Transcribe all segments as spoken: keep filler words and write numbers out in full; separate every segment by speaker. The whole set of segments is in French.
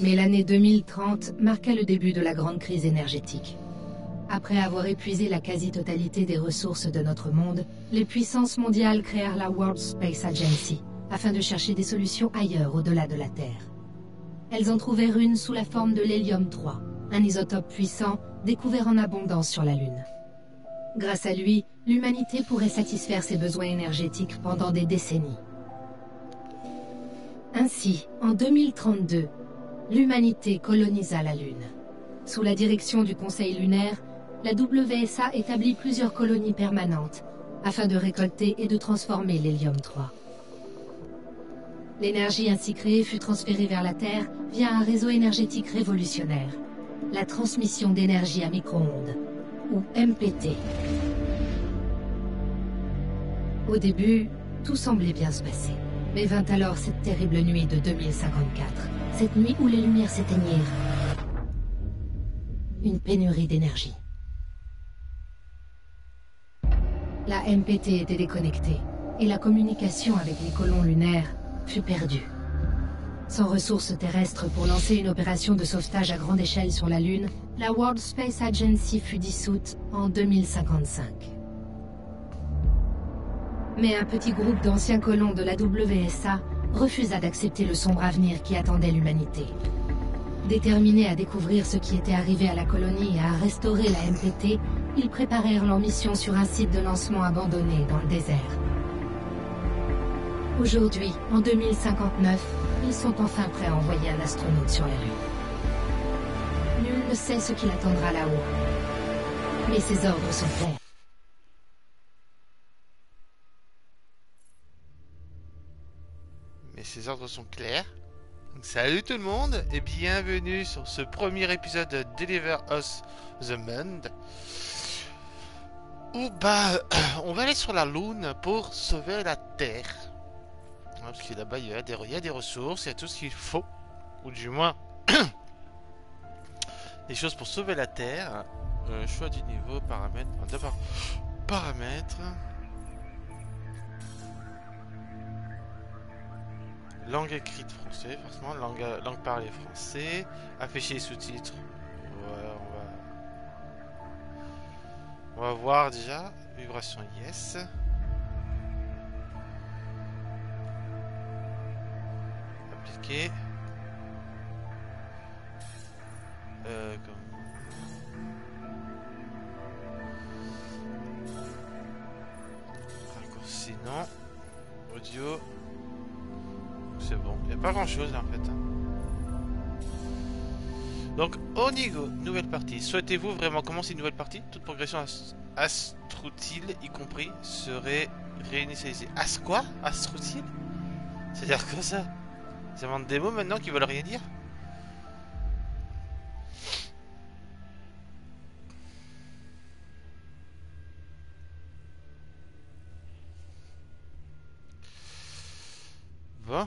Speaker 1: Mais l'année deux mille trente marqua le début de la grande crise énergétique. Après avoir épuisé la quasi-totalité des ressources de notre monde, les puissances mondiales créèrent la World Space Agency, afin de chercher des solutions ailleurs au-delà de la Terre. Elles en trouvèrent une sous la forme de l'hélium trois, un isotope puissant découvert en abondance sur la Lune. Grâce à lui, l'humanité pourrait satisfaire ses besoins énergétiques pendant des décennies. Ainsi, en deux mille trente-deux, l'humanité colonisa la Lune. Sous la direction du Conseil lunaire, la W S A établit plusieurs colonies permanentes afin de récolter et de transformer l'hélium trois. L'énergie ainsi créée fut transférée vers la Terre via un réseau énergétique révolutionnaire, la transmission d'énergie à micro-ondes, ou M P T. Au début, tout semblait bien se passer, mais vint alors cette terrible nuit de deux mille cinquante-quatre, cette nuit où les lumières s'éteignirent. Une pénurie d'énergie. La M P T était déconnectée, et la communication avec les colons lunaires fut perdue. Sans ressources terrestres pour lancer une opération de sauvetage à grande échelle sur la Lune, la World Space Agency fut dissoute en deux mille cinquante-cinq. Mais un petit groupe d'anciens colons de la W S A refusa d'accepter le sombre avenir qui attendait l'humanité. Déterminés à découvrir ce qui était arrivé à la colonie et à restaurer la M P T, ils préparèrent leur mission sur un site de lancement abandonné dans le désert. Aujourd'hui, en deux mille cinquante-neuf, ils sont enfin prêts à envoyer un astronaute sur la Lune. Nul ne sait ce qui l'attendra là-haut, mais ses ordres sont clairs.
Speaker 2: Mais ses ordres sont clairs. Salut tout le monde et bienvenue sur ce premier épisode de Deliver Us the Monde. Où bah on va aller sur la Lune pour sauver la Terre. Parce que là-bas il y a des, il y a des ressources, il y a tout ce qu'il faut. Ou du moins des choses pour sauver la Terre. Euh, choix du niveau, paramètres. D'abord paramètres. Langue écrite français, forcément, langue, langue parlée français, afficher les sous-titres, ouais, on va... on va voir déjà, vibration yes, appliquer, euh, comme... raccourci non, audio... C'est bon, il n'y a pas grand chose là en fait. Donc, au niveau, nouvelle partie. Souhaitez-vous vraiment commencer une nouvelle partie? Toute progression ast astrutile, y compris, serait réinitialisée. As quoi? Astrutile? C'est-à-dire quoi ça? Ça invente des mots maintenant qui veulent rien dire? Bon.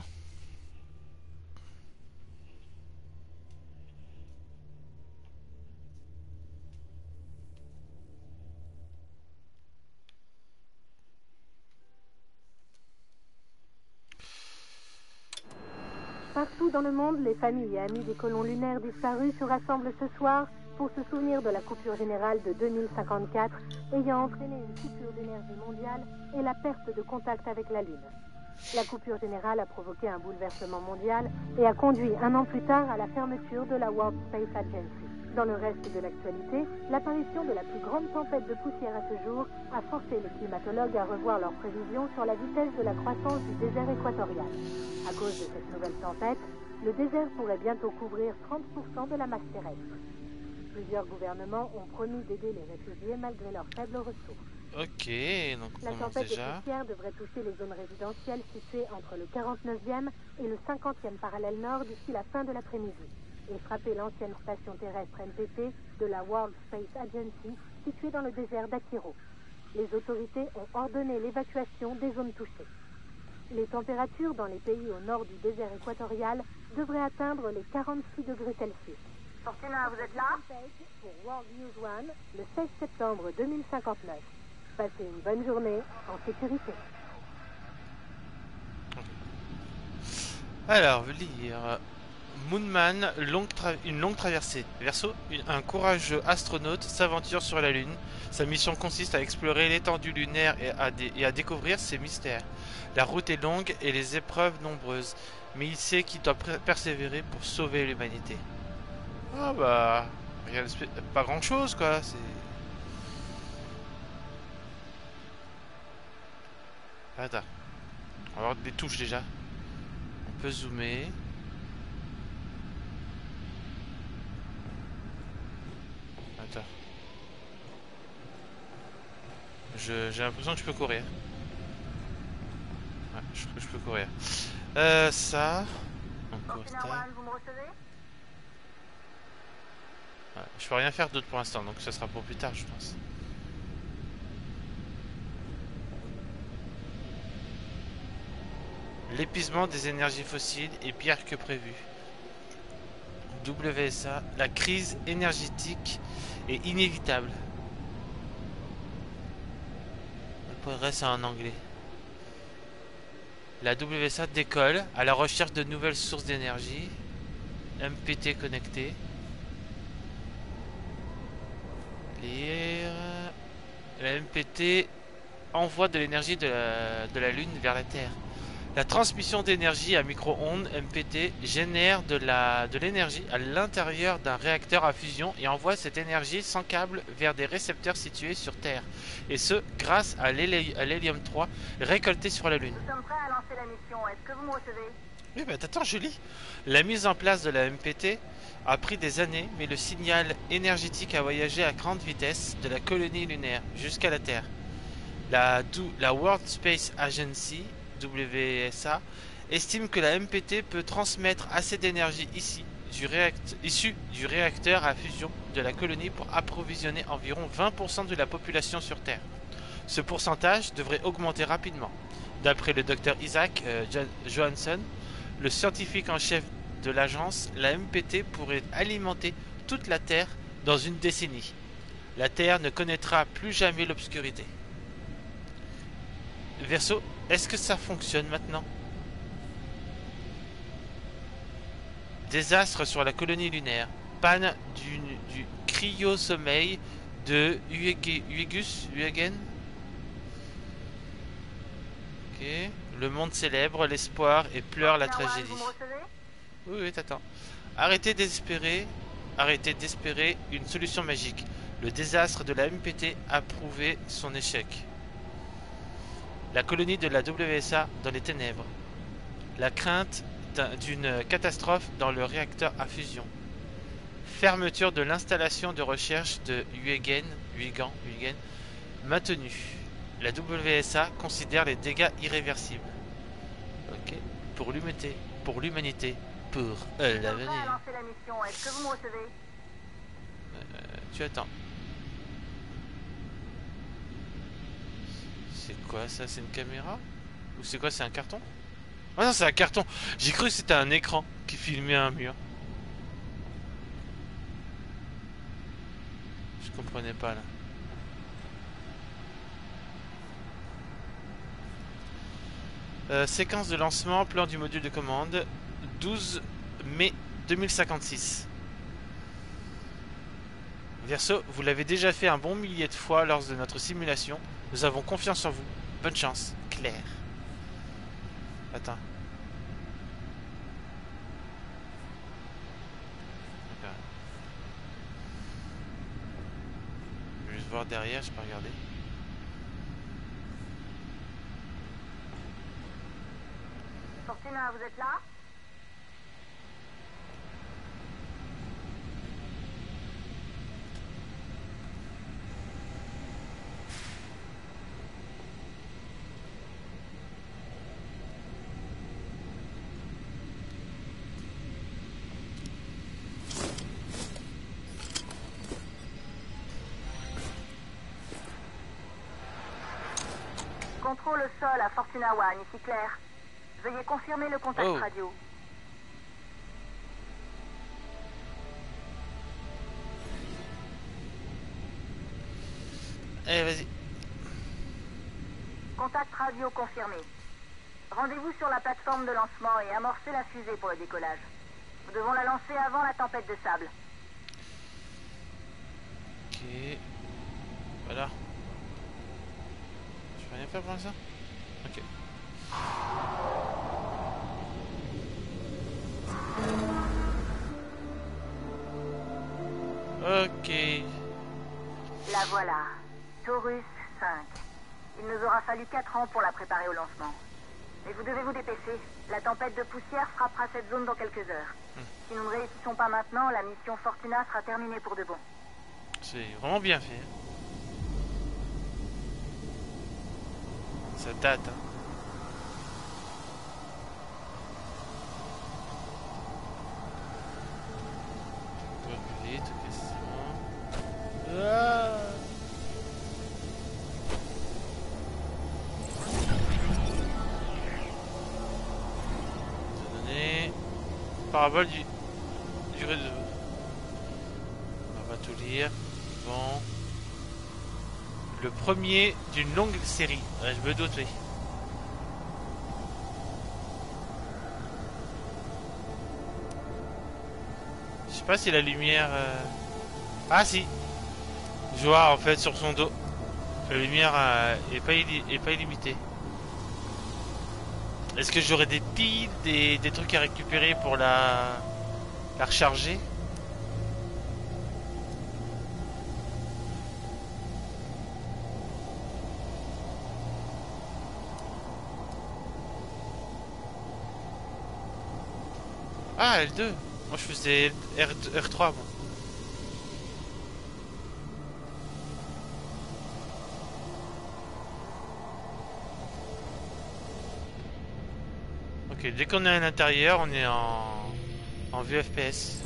Speaker 3: Partout dans le monde, les familles et amis des colons lunaires disparus se rassemblent ce soir pour se souvenir de la coupure générale de deux mille cinquante-quatre, ayant entraîné une coupure d'énergie mondiale et la perte de contact avec la Lune. La coupure générale a provoqué un bouleversement mondial et a conduit un an plus tard à la fermeture de la World Space Agency. Dans le reste de l'actualité, l'apparition de la plus grande tempête de poussière à ce jour a forcé les climatologues à revoir leurs prévisions sur la vitesse de la croissance du désert équatorial. À cause de cette nouvelle tempête, le désert pourrait bientôt couvrir trente pour cent de la masse terrestre. Plusieurs gouvernements ont promis d'aider les réfugiés malgré leurs faibles ressources.
Speaker 2: Ok, donc on
Speaker 3: La
Speaker 2: commence
Speaker 3: tempête
Speaker 2: déjà.
Speaker 3: de poussière devrait toucher les zones résidentielles situées entre le quarante-neuvième et le cinquantième parallèle nord d'ici la fin de l'après-midi et frapper l'ancienne station terrestre M P T de la World Space Agency située dans le désert d'Akiro. Les autorités ont ordonné l'évacuation des zones touchées. Les températures dans les pays au nord du désert équatorial devraient atteindre les quarante-six degrés Celsius.
Speaker 4: Fortuna, vous êtes là?
Speaker 3: Pour World News One, le seize septembre deux mille cinquante-neuf. Passez une bonne journée en sécurité.
Speaker 2: Alors, lire. Moonman, longue une longue traversée. Verseau, une, un courageux astronaute s'aventure sur la Lune. Sa mission consiste à explorer l'étendue lunaire et à, et à découvrir ses mystères. La route est longue et les épreuves nombreuses, mais il sait qu'il doit persévérer pour sauver l'humanité. Ah bah... Rien de pas grand chose quoi, c'est... Attends. On va avoir des touches déjà. On peut zoomer. Attends. Je, j'ai l'impression que je peux courir. Ouais, je crois que je peux courir. Euh, ça... Encore ça. Ouais, je peux rien faire d'autre pour l'instant, donc ça sera pour plus tard, je pense. L'épuisement des énergies fossiles est pire que prévu. W S A, la crise énergétique est inévitable. Le progrès, c'est en anglais. La W S A décolle à la recherche de nouvelles sources d'énergie. M P T connecté. Lire. La M P T envoie de l'énergie de la, de la Lune vers la Terre. La transmission d'énergie à micro-ondes M P T génère de la de l'énergie à l'intérieur d'un réacteur à fusion et envoie cette énergie sans câble vers des récepteurs situés sur Terre. Et ce, grâce à l'hélium trois récolté sur la Lune.
Speaker 3: Nous sommes prêts à lancer la mission. Est-ce que vous me recevez?
Speaker 2: Oui, bah attends, je lis. La mise en place de la M P T a pris des années, mais le signal énergétique a voyagé à grande vitesse de la colonie lunaire jusqu'à la Terre. La, la World Space Agency W S A estime que la M P T peut transmettre assez d'énergie ici du issue du réacteur à fusion de la colonie pour approvisionner environ vingt pour cent de la population sur Terre. Ce pourcentage devrait augmenter rapidement. D'après le docteur Isaac euh, Johansson, le scientifique en chef de l'agence, la M P T pourrait alimenter toute la Terre dans une décennie. La Terre ne connaîtra plus jamais l'obscurité. Verseau, est-ce que ça fonctionne maintenant? Désastre sur la colonie lunaire. Panne du, du cryo-sommeil de Huygens. Huygens. Ok. Le monde célèbre l'espoir et pleure la tragédie. Oui, oui, t'attends. Arrêtez d'espérer. Arrêtez d'espérer une solution magique. Le désastre de la M P T a prouvé son échec. La colonie de la W S A dans les ténèbres. La crainte d'une catastrophe dans le réacteur à fusion. Fermeture de l'installation de recherche de Huygens, Huygens, Huygens, maintenue. La W S A considère les dégâts irréversibles. Ok. Pour l'humanité, pour l'humanité, pour euh, l'avenir.
Speaker 3: Est-ce que vous me recevez?
Speaker 2: Euh, tu attends. C'est quoi ça? C'est une caméra? Ou c'est quoi? C'est un carton? Ah non, c'est un carton. J'ai cru que c'était un écran qui filmait un mur. Je comprenais pas là. Euh, séquence de lancement, plan du module de commande, douze mai deux mille cinquante-six. Verseau, vous l'avez déjà fait un bon millier de fois lors de notre simulation. Nous avons confiance en vous. Bonne chance, Claire. Attends. D'accord. Je vais juste voir derrière, je peux regarder.
Speaker 3: Fortuna, vous êtes là? Contrôle au sol à Fortuna One, ici Claire. Veuillez confirmer le contact
Speaker 2: oh.
Speaker 3: radio.
Speaker 2: Allez, vas-y.
Speaker 3: Contact radio confirmé. Rendez-vous sur la plateforme de lancement et amorcez la fusée pour le décollage.
Speaker 4: Nous devons la lancer avant la tempête de sable.
Speaker 2: Ok. Voilà. Je peux rien faire pour l'instant? Ok. Ok.
Speaker 4: La voilà. Taurus cinq. Il nous aura fallu quatre ans pour la préparer au lancement. Mais vous devez vous dépêcher. La tempête de poussière frappera cette zone dans quelques heures. Hmm. Si nous ne réussissons pas maintenant, la mission Fortuna sera terminée pour de bon.
Speaker 2: C'est vraiment bien fait. Ça date. Hein. On va plus vite, ok, c'est bon. Ah parabole du durée de... On va tout lire. Bon. Le premier d'une longue série. Ouais, je me doute, oui. Je sais pas si la lumière... Euh... Ah si. Je vois en fait sur son dos. La lumière euh, est, pas illi... est pas illimitée. Est-ce que j'aurai des piles, des, des trucs à récupérer pour la, la recharger? Ah, L deux. Moi je faisais R trois moi. Ok, dès qu'on est à l'intérieur, on est en, en vue F P S.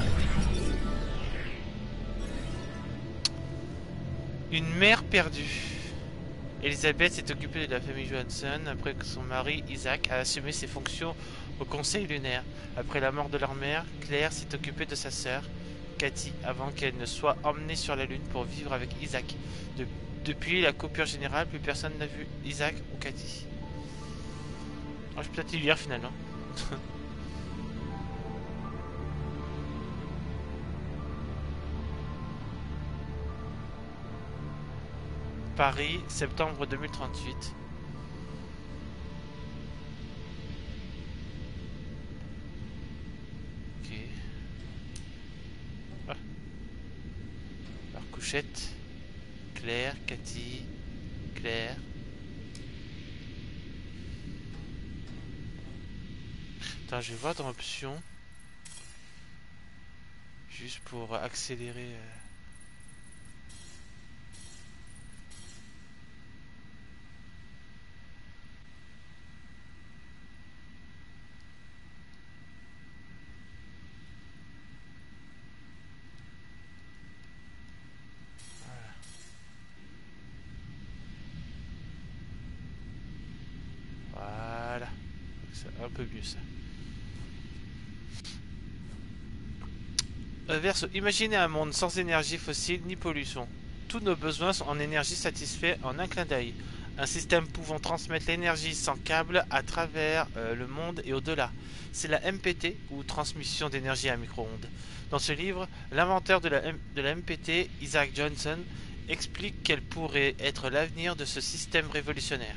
Speaker 2: Une mère perdue. Elisabeth s'est occupée de la famille Johansson après que son mari Isaac a assumé ses fonctions au Conseil lunaire. Après la mort de leur mère, Claire s'est occupée de sa sœur, Cathy, avant qu'elle ne soit emmenée sur la Lune pour vivre avec Isaac. De, depuis la coupure générale, plus personne n'a vu Isaac ou Cathy. Oh, je peux peut-être y lire finalement. Paris, septembre deux mille trente-huit. Ok. Ah. Alors, couchette. Claire, Cathy, Claire. Attends, je vais voir dans options. Juste pour accélérer. Euh... Voilà. C'est un peu mieux ça. Verso, imaginez un monde sans énergie fossile ni pollution. Tous nos besoins sont en énergie satisfaits en un clin d'œil. Un système pouvant transmettre l'énergie sans câble à travers euh, le monde et au-delà. C'est la M P T, ou transmission d'énergie à micro-ondes. Dans ce livre, l'inventeur de la, M de la M P T, Isaac Johnson, explique quel pourrait être l'avenir de ce système révolutionnaire.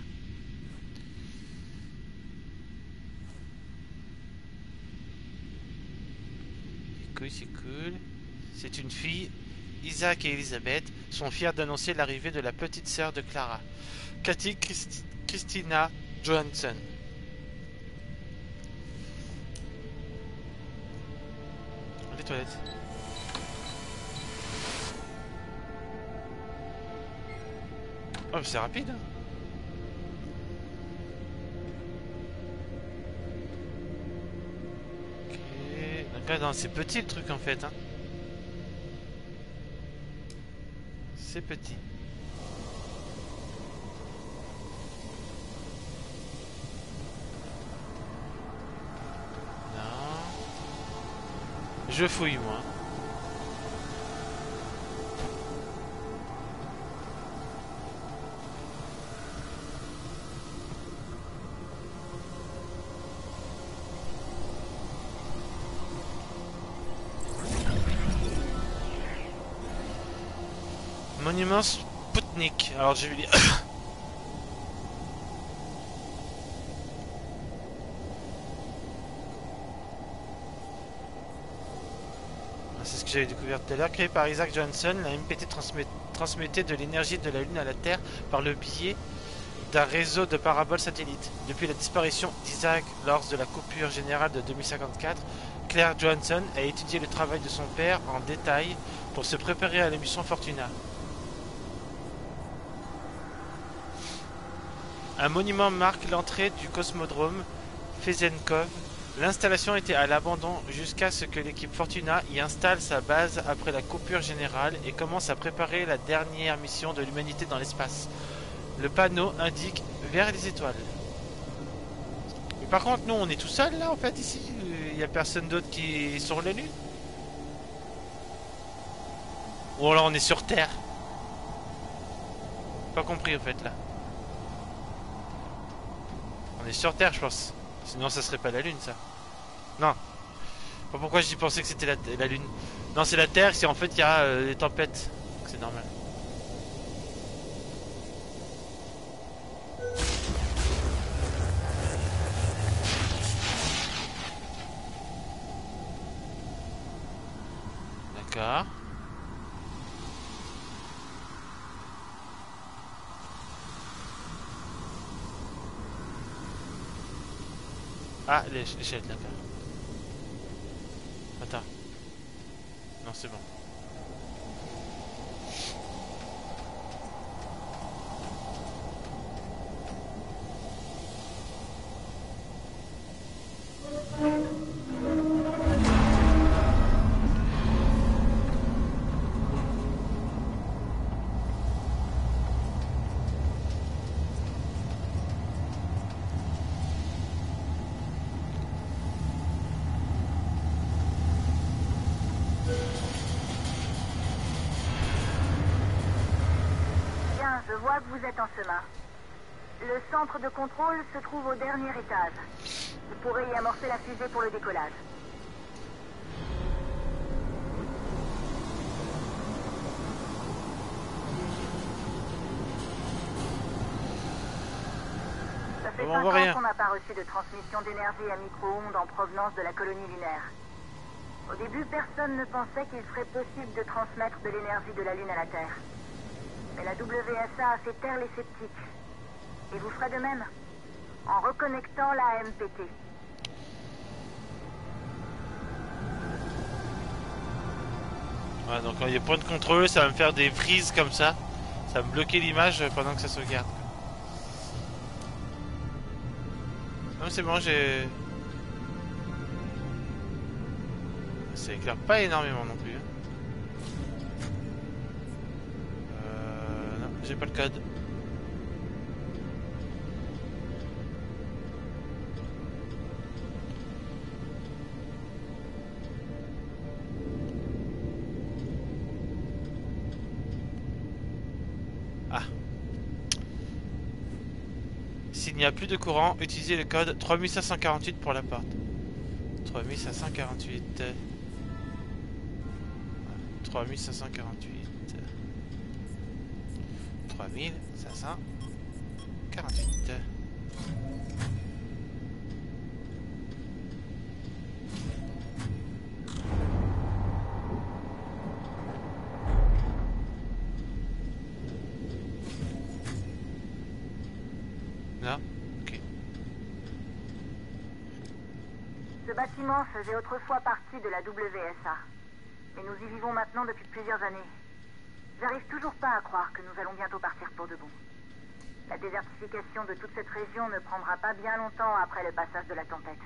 Speaker 2: C'est cool. C'est une fille. Isaac et Elisabeth sont fiers d'annoncer l'arrivée de la petite sœur de Clara, Cathy Christ Christina Johansson. Les toilettes. Oh, c'est rapide. Hein. Ah non, c'est petit le truc en fait. Hein. C'est petit. Non. Je fouille moi. Monument Spoutnik. Alors je vais lire. C'est ce que j'avais découvert tout à l'heure. Créé par Isaac Johnson, la M P T transmet, transmettait de l'énergie de la Lune à la Terre par le biais d'un réseau de paraboles satellites. Depuis la disparition d'Isaac lors de la coupure générale de deux mille cinquante-quatre, Claire Johansson a étudié le travail de son père en détail pour se préparer à la mission Fortuna. Un monument marque l'entrée du cosmodrome Fezenkov. L'installation était à l'abandon jusqu'à ce que l'équipe Fortuna y installe sa base après la coupure générale et commence à préparer la dernière mission de l'humanité dans l'espace. Le panneau indique vers les étoiles. Mais par contre, nous, on est tout seul là en fait ici. Il n'y a personne d'autre qui est sur la Lune. Ou alors on est sur Terre. Pas compris en fait là. On est sur Terre, je pense. Sinon, ça serait pas la Lune, ça. Non. Pas pourquoi j'y pensais que c'était la, la Lune. Non, c'est la Terre, c'est en fait il y a euh, des tempêtes. C'est normal. D'accord. Ah, l'échelle, d'accord. Attends. Non, c'est bon.
Speaker 4: Vous êtes en chemin. Le centre de contrôle se trouve au dernier étage. Vous pourrez y amorcer la fusée pour le décollage. Ça fait cinq ans qu'on n'a pas reçu de transmission d'énergie à micro-ondes en provenance de la colonie lunaire. Au début, personne ne pensait qu'il serait possible de transmettre de l'énergie de la Lune à la Terre. Mais la W S A a fait taire les sceptiques. Et vous ferez de même, en reconnectant la M P T.
Speaker 2: Ouais, donc quand il y a point de contrôle, ça va me faire des frises comme ça. Ça va me bloquer l'image pendant que ça sauvegarde. Non, c'est bon, j'ai... Ça éclaire pas énormément non plus. J'ai pas le code. Ah. S'il n'y a plus de courant, utilisez le code trois mille cinq cent quarante-huit pour la porte. trois mille cinq cent quarante-huit. trois mille cinq cent quarante-huit. trois mille cinq cent quarante-huit. Là, ok.
Speaker 4: Ce bâtiment faisait autrefois partie de la W S A. Mais nous y vivons maintenant depuis plusieurs années. J'arrive toujours pas à croire que nous allons bientôt partir pour de bon. La désertification de toute cette région ne prendra pas bien longtemps après le passage de la tempête.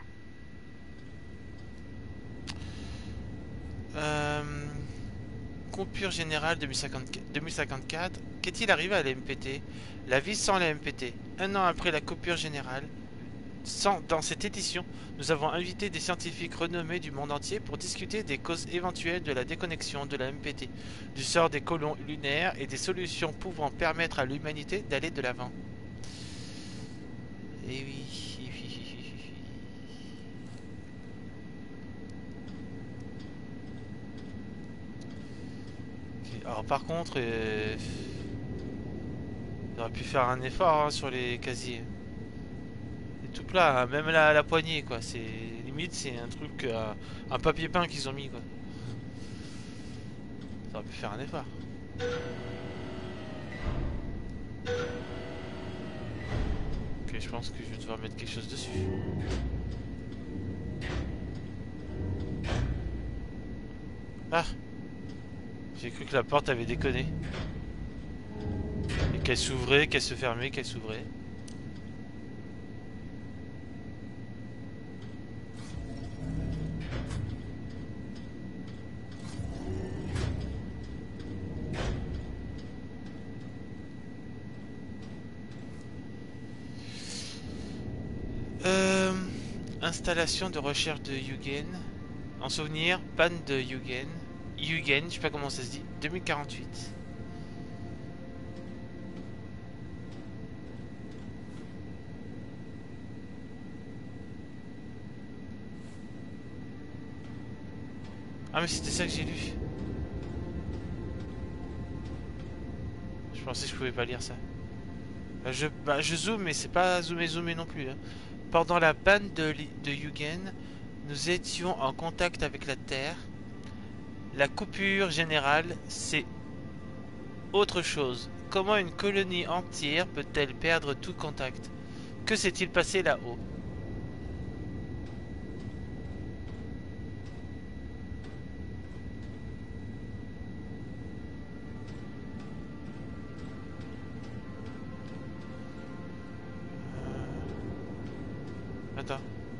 Speaker 2: Euh... Coupure générale deux mille cinquante-quatre. Qu'est-il arrivé à la M P T? La vie sans la M P T. Un an après la coupure générale. Sans, dans cette édition, nous avons invité des scientifiques renommés du monde entier pour discuter des causes éventuelles de la déconnexion de la M P T, du sort des colons lunaires et des solutions pouvant permettre à l'humanité d'aller de l'avant. Et oui. Ok. Alors par contre, euh... j'aurais pu faire un effort hein, sur les casiers. C'est tout plat, hein, même la, la poignée quoi. C'est limite c'est un truc, euh, un papier peint qu'ils ont mis quoi. J'aurais pu faire un effort. Ok, je pense que je vais devoir mettre quelque chose dessus. Ah! J'ai cru que la porte avait déconné. Et qu'elle s'ouvrait, qu'elle se fermait, qu'elle s'ouvrait. Euh, installation de recherche de Yugen. En souvenir, panne de Yugen. Yugen, je sais pas comment ça se dit. deux mille quarante-huit. Ah mais c'était ça que j'ai lu. Je pensais que je pouvais pas lire ça. Bah, je, bah, je zoome mais c'est pas zoomer zoomer non plus. Hein. Pendant la panne de, de Yugen, nous étions en contact avec la Terre. La coupure générale, c'est autre chose. Comment une colonie entière peut-elle perdre tout contact? Que s'est-il passé là-haut? Attends.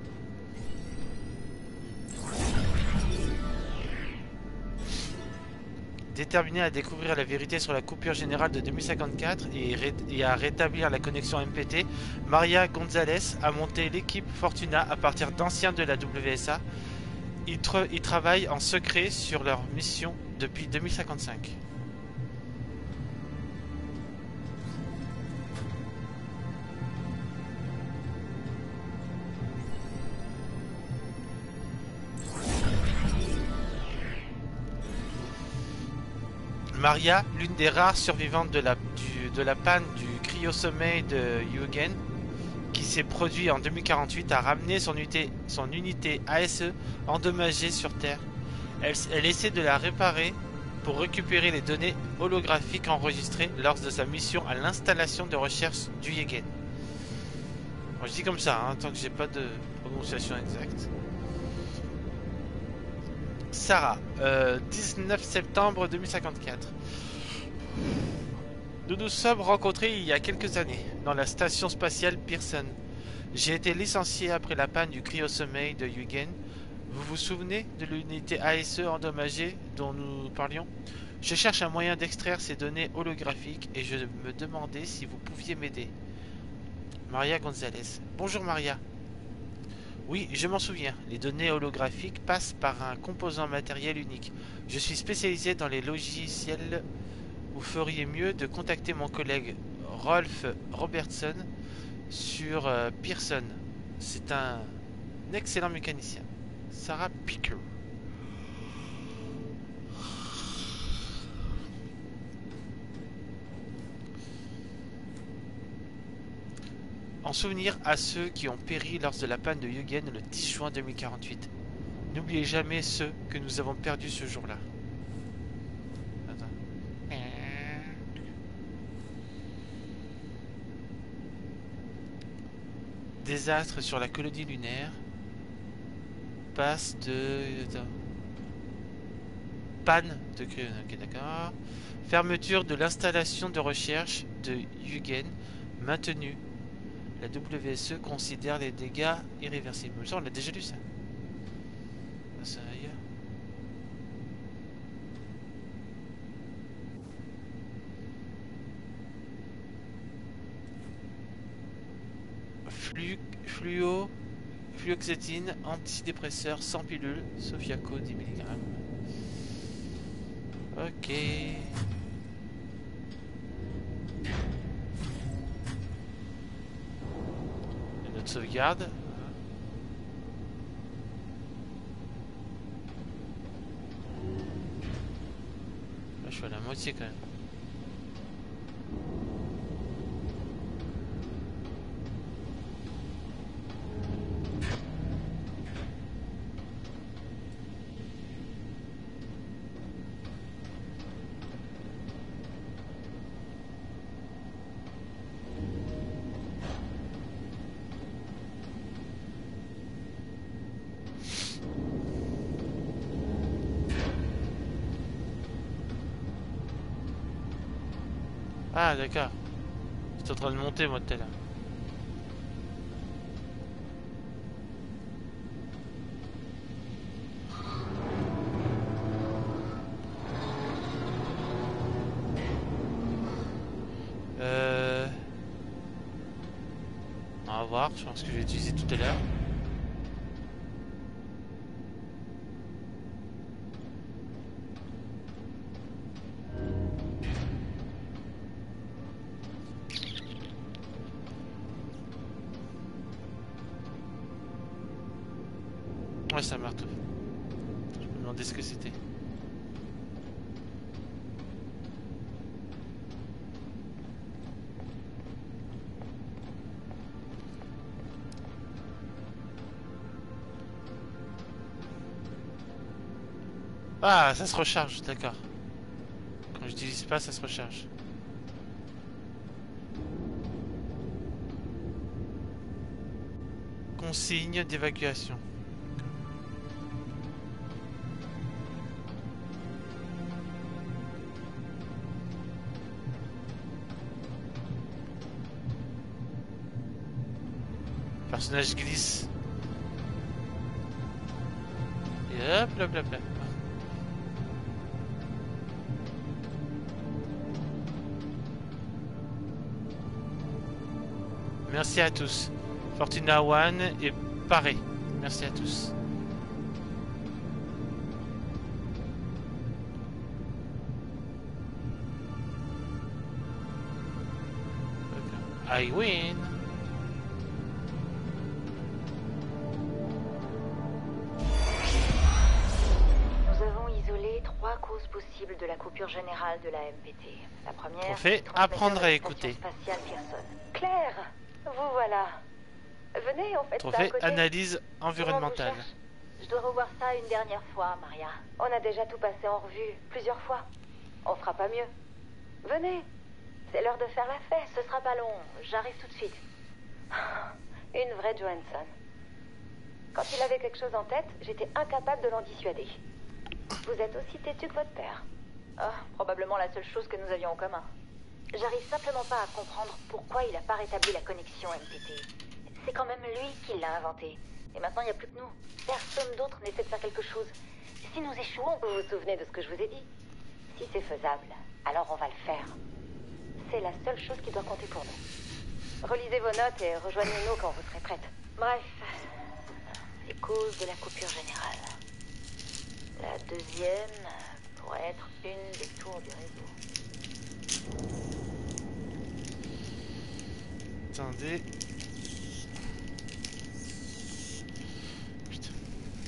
Speaker 2: Déterminée à découvrir la vérité sur la coupure générale de deux mille cinquante-quatre et, et à rétablir la connexion M P T, Maria Gonzalez a monté l'équipe Fortuna à partir d'anciens de la W S A. Ils, tra ils travaillent en secret sur leur mission depuis deux mille cinquante-cinq. Maria, l'une des rares survivantes de la, du, de la panne du cryosommeil de Yugen, qui s'est produit en deux mille quarante-huit, a ramené son unité, son unité A S E endommagée sur Terre. Elle, elle essaie de la réparer pour récupérer les données holographiques enregistrées lors de sa mission à l'installation de recherche du Yugen. Bon, je dis comme ça, hein, tant que j'ai pas de prononciation exacte. Sarah, euh, dix-neuf septembre deux mille cinquante-quatre. Nous nous sommes rencontrés il y a quelques années dans la station spatiale Pearson. J'ai été licencié après la panne du cryosommeil de Yugen. Vous vous souvenez de l'unité A S E endommagée dont nous parlions? Je cherche un moyen d'extraire ces données holographiques et je me demandais si vous pouviez m'aider. Maria Gonzalez. Bonjour Maria. Oui, je m'en souviens. Les données holographiques passent par un composant matériel unique. Je suis spécialisé dans les logiciels. Vous feriez mieux de contacter mon collègue Rolf Robertson sur euh, Pearson. C'est un excellent mécanicien. Sarah Picker. En souvenir à ceux qui ont péri lors de la panne de Yugen le dix juin deux mille quarante-huit. N'oubliez jamais ceux que nous avons perdus ce jour-là. Désastre sur la colonie lunaire. Passe de... Panne de... Ok, d'accord. Fermeture de l'installation de recherche de Yugen. Maintenue. La W S E considère les dégâts irréversibles. Ça, on l'a déjà lu ça. Ça ailleurs. Flu, fluo, fluoxétine, antidépresseur sans pilule, Sofiaco dix milligrammes. Ok. Notre sauvegarde. Là, je suis à la moitié quand même. Ah d'accord. J'étais en train de monter moi tout à l'heure. Euh... On va voir, je pense que je vais utiliser tout à l'heure. Ouais, c'est un marteau. Je me demandais ce que c'était. Ah, ça se recharge, d'accord. Quand j'utilise pas, ça se recharge. Consigne d'évacuation. Le personnage glisse. Et hop, hop, hop, hop. Merci à tous. Fortuna One est paré. Merci à tous. I win.
Speaker 4: Nous avons isolé trois causes possibles de la coupure générale de la M P T. La première,
Speaker 2: Trophée, apprendre à écouter.
Speaker 4: Claire, vous voilà. Venez, on fait ça à
Speaker 2: Trophée,
Speaker 4: côté.
Speaker 2: analyse environnementale.
Speaker 4: Je dois revoir ça une dernière fois, Maria. On a déjà tout passé en revue, plusieurs fois. On fera pas mieux. Venez, c'est l'heure de faire la fête. Ce sera pas long, j'arrive tout de suite. Une vraie Johansson. Quand il avait quelque chose en tête, j'étais incapable de l'en dissuader. Vous êtes aussi têtu que votre père. Oh, probablement la seule chose que nous avions en commun. J'arrive simplement pas à comprendre pourquoi il a pas rétabli la connexion M P T. C'est quand même lui qui l'a inventé. Et maintenant, il n'y a plus que nous. Personne d'autre n'essaie de faire quelque chose. Si nous échouons, vous vous souvenez de ce que je vous ai dit? Si c'est faisable, alors on va le faire. C'est la seule chose qui doit compter pour nous. Relisez vos notes et rejoignez-nous quand vous serez prête. Bref, les causes de la coupure générale. La deuxième pourrait être une des tours du réseau.
Speaker 2: Attendez. Putain.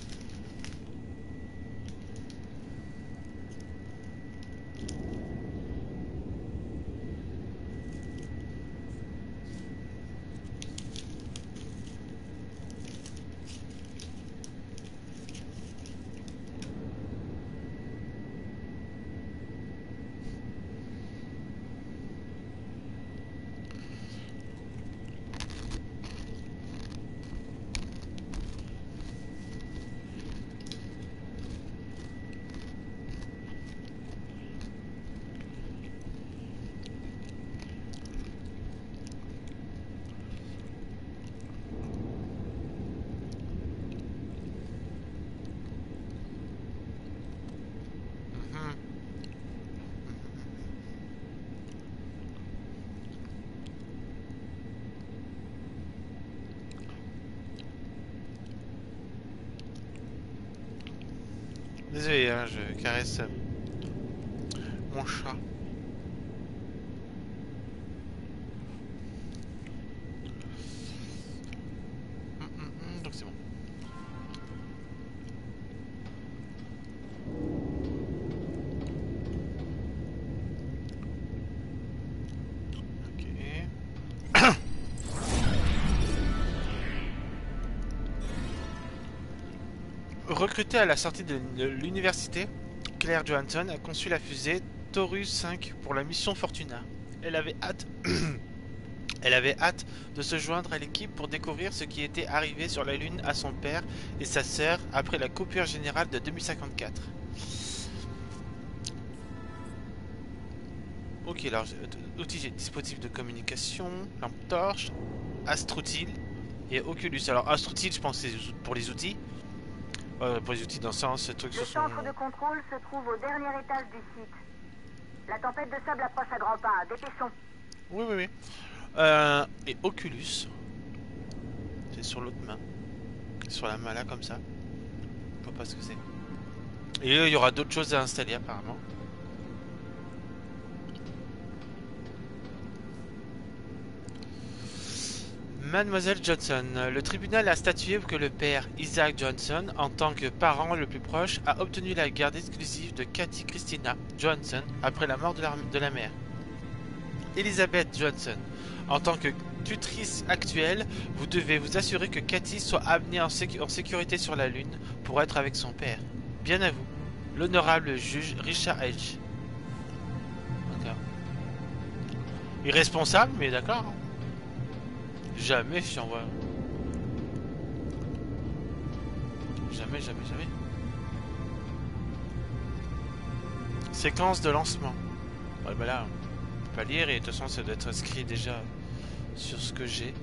Speaker 2: Désolé, hein, je caresse euh, mon chat. Hum, hum, hum, donc c'est bon. Recrutée à la sortie de l'université, Claire Johansson a conçu la fusée Taurus cinq pour la mission Fortuna. Elle avait hâte... Elle avait hâte de se joindre à l'équipe pour découvrir ce qui était arrivé sur la Lune à son père et sa sœur après la coupure générale de deux mille cinquante-quatre. Ok, alors, outils et dispositifs de communication, lampe torche, Astrutile et Oculus. Alors, Astrutile, je pense que c'est pour les outils. Euh, pour les outils dans le sens, ce truc,
Speaker 4: Le
Speaker 2: ce sont...
Speaker 4: centre de contrôle se trouve au dernier étage du site. La tempête de sable approche à grands pas. Dépêchons.
Speaker 2: Oui, oui, oui. Euh, et Oculus, c'est sur l'autre main, sur la main là comme ça. Je vois pas ce que c'est. Et euh, il y aura d'autres choses à installer apparemment. Mademoiselle Johnson, le tribunal a statué que le père Isaac Johnson, en tant que parent le plus proche, a obtenu la garde exclusive de Cathy Christina Johnson après la mort de la, de la mère. Elizabeth Johnson, en tant que tutrice actuelle, vous devez vous assurer que Cathy soit amenée en, sécu en sécurité sur la Lune pour être avec son père. Bien à vous, l'honorable juge Richard H. D'accord. Irresponsable, mais d'accord. Jamais je t'envoie. Jamais, jamais, jamais. Séquence de lancement. Ouais, bah là, on peut pas lire et de toute façon, ça doit être inscrit déjà sur ce que j'ai.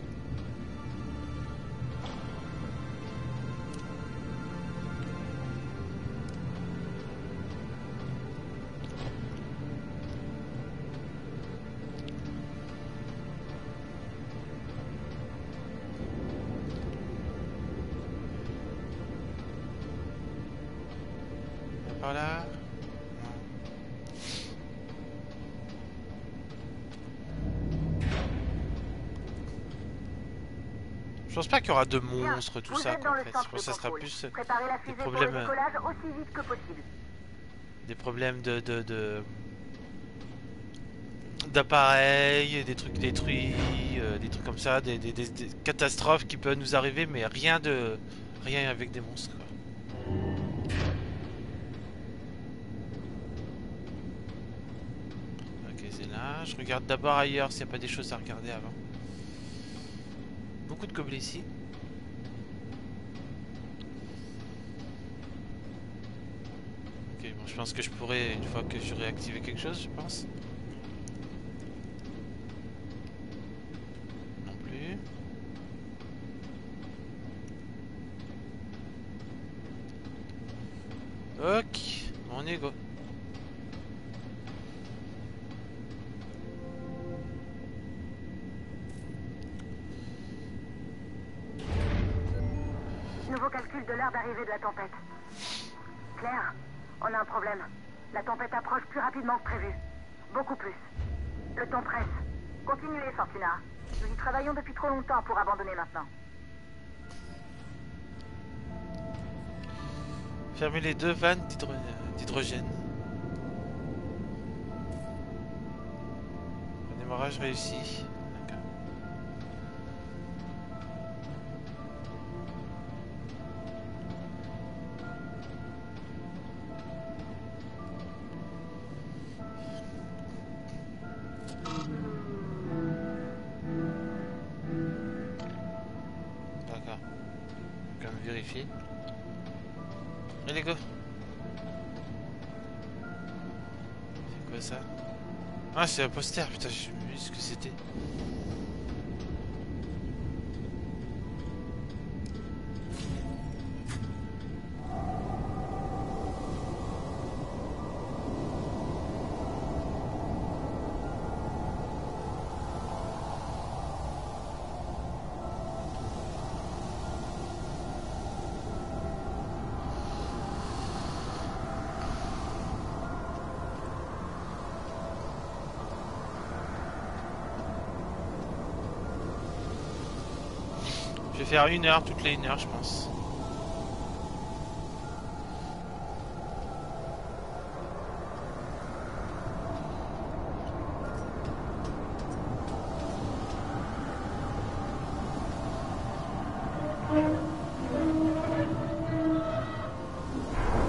Speaker 2: Par là. Je pense pas qu'il y aura de monstres, tout ça, en fait. Je pense que ça sera plus des problèmes,
Speaker 4: aussi vite que possible.
Speaker 2: des problèmes de, de, de d'appareils, des trucs détruits, euh, des trucs comme ça, des, des, des, des catastrophes qui peuvent nous arriver, mais rien de, rien avec des monstres, quoi. Ok, c'est là. Je regarde d'abord ailleurs s'il n'y a pas des choses à regarder avant. Beaucoup de gobelets ici. Ok, bon, je pense que je pourrais, une fois que j'aurai activé quelque chose, je pense. Non plus. Ok, on y go.
Speaker 4: Nouveau calcul de l'heure d'arrivée de la tempête. Claire, on a un problème. La tempête approche plus rapidement que prévu. Beaucoup plus. Le temps presse. Continuez, Fortuna. Nous y travaillons depuis trop longtemps pour abandonner maintenant.
Speaker 2: Fermez les deux vannes d'hydrogène. Le démarrage réussi. D'accord. D'accord. Je vais quand même vérifier. Allez, go. C'est quoi ça? Ah, c'est un poster, putain, je me dis ce que c'était. Je vais faire une heure toutes les une heure, je pense.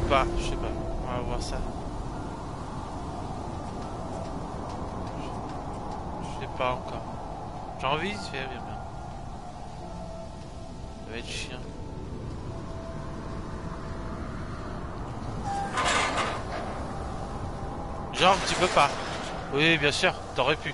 Speaker 2: pas, je sais pas. On va voir ça. Je sais pas encore. J'ai envie de faire bien bien. Ça va être chiant. Genre tu peux pas. Oui bien sûr, t'aurais pu.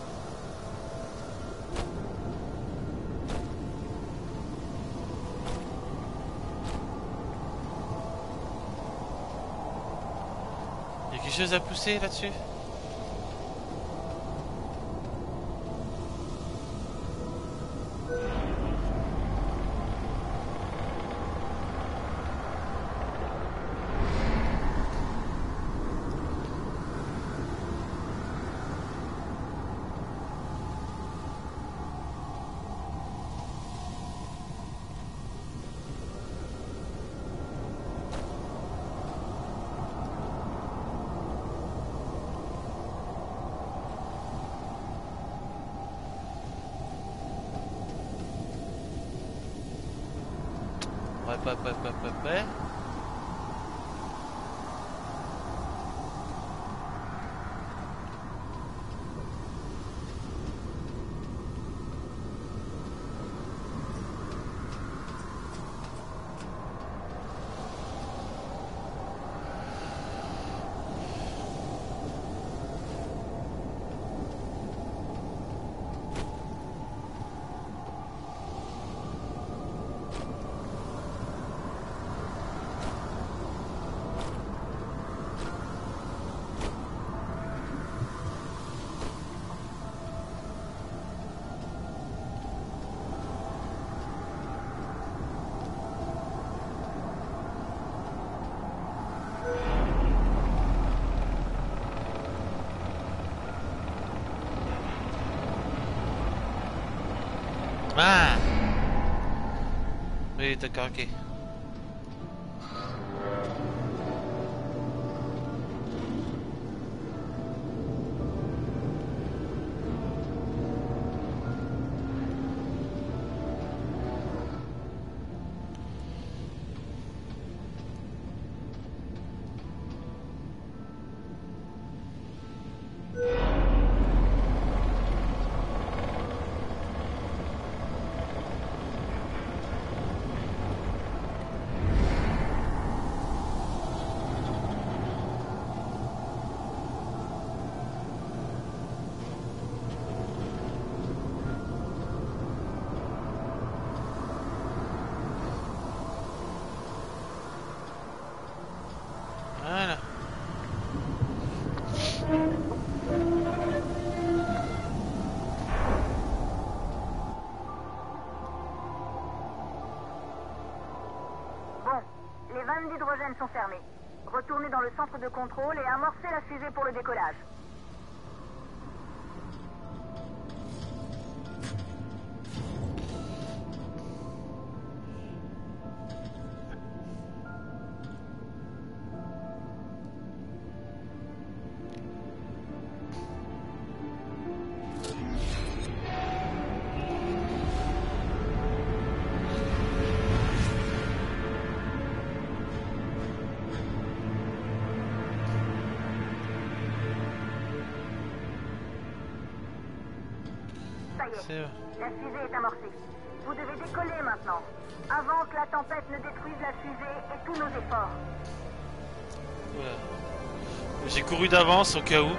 Speaker 2: Il y a quelque chose à pousser là-dessus? Ouais, ouais, ouais, ouais, ouais, ouais. Ah oui, d'accord, ok. Voilà.
Speaker 4: Bon, les vannes d'hydrogène sont fermées. Retournez dans le centre de contrôle et amorcez la fusée pour le décollage. Ça y est, la fusée est amorcée. Vous devez décoller maintenant, avant que la tempête ne détruise la fusée et tous nos efforts.
Speaker 2: Voilà. J'ai couru d'avance au cas où.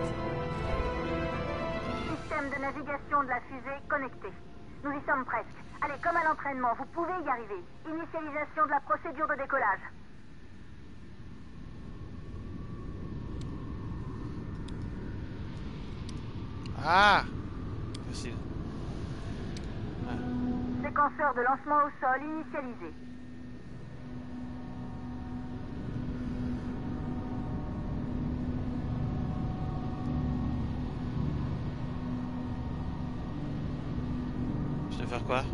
Speaker 4: De navigation de la fusée connectée. Nous y sommes presque. Allez, comme à l'entraînement, vous pouvez y arriver. Initialisation de la procédure de décollage.
Speaker 2: Ah, facile. Ouais.
Speaker 4: Séquenceur de lancement au sol initialisé.
Speaker 2: Je dois faire quoi?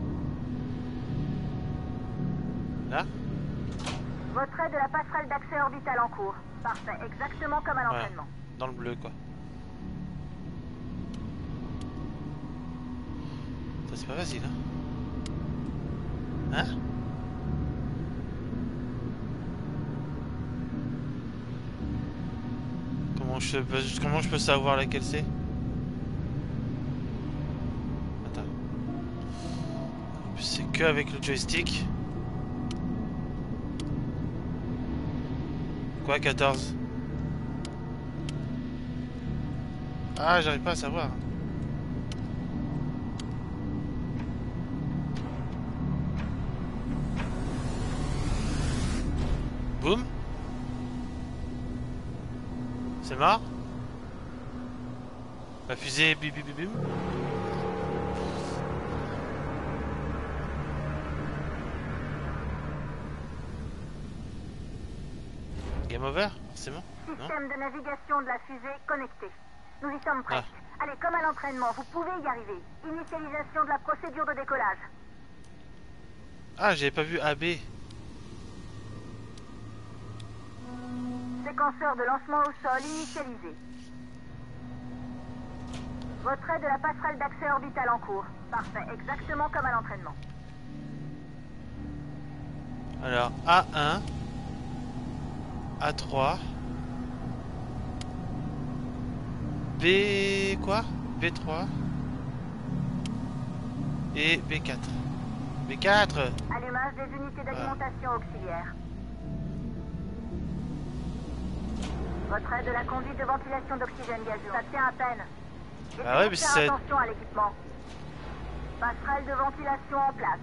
Speaker 2: Là?
Speaker 4: Retrait de la passerelle d'accès orbital en cours. Parfait, exactement comme à l'entraînement.
Speaker 2: Ouais, dans le bleu quoi. Ça c'est pas facile hein? Hein? Comment je peux, comment je peux savoir laquelle c'est? Attends. En plus c'est que avec le joystick. Quoi, quatorze? Ah, j'arrive pas à savoir. Boum. C'est mort. La fusée bim bim bim bim. Game over, forcément.
Speaker 4: Système de navigation de la fusée connecté. Nous y sommes presque. Ah. Allez, comme à l'entraînement, vous pouvez y arriver. Initialisation de la procédure de décollage.
Speaker 2: Ah, j'avais pas vu A B.
Speaker 4: Séquenceur de lancement au sol initialisé. Retrait de la passerelle d'accès orbital en cours. Parfait, exactement comme à l'entraînement.
Speaker 2: Alors, A un, A trois, B quoi? B trois et B quatre. B quatre.
Speaker 4: Allumage des unités d'alimentation auxiliaire. Retrait de la conduite de ventilation d'oxygène gazeux. Ça tient à peine.
Speaker 2: Ah ouais, mais c'est...
Speaker 4: Attention à l'équipement. Passerelle de ventilation en place.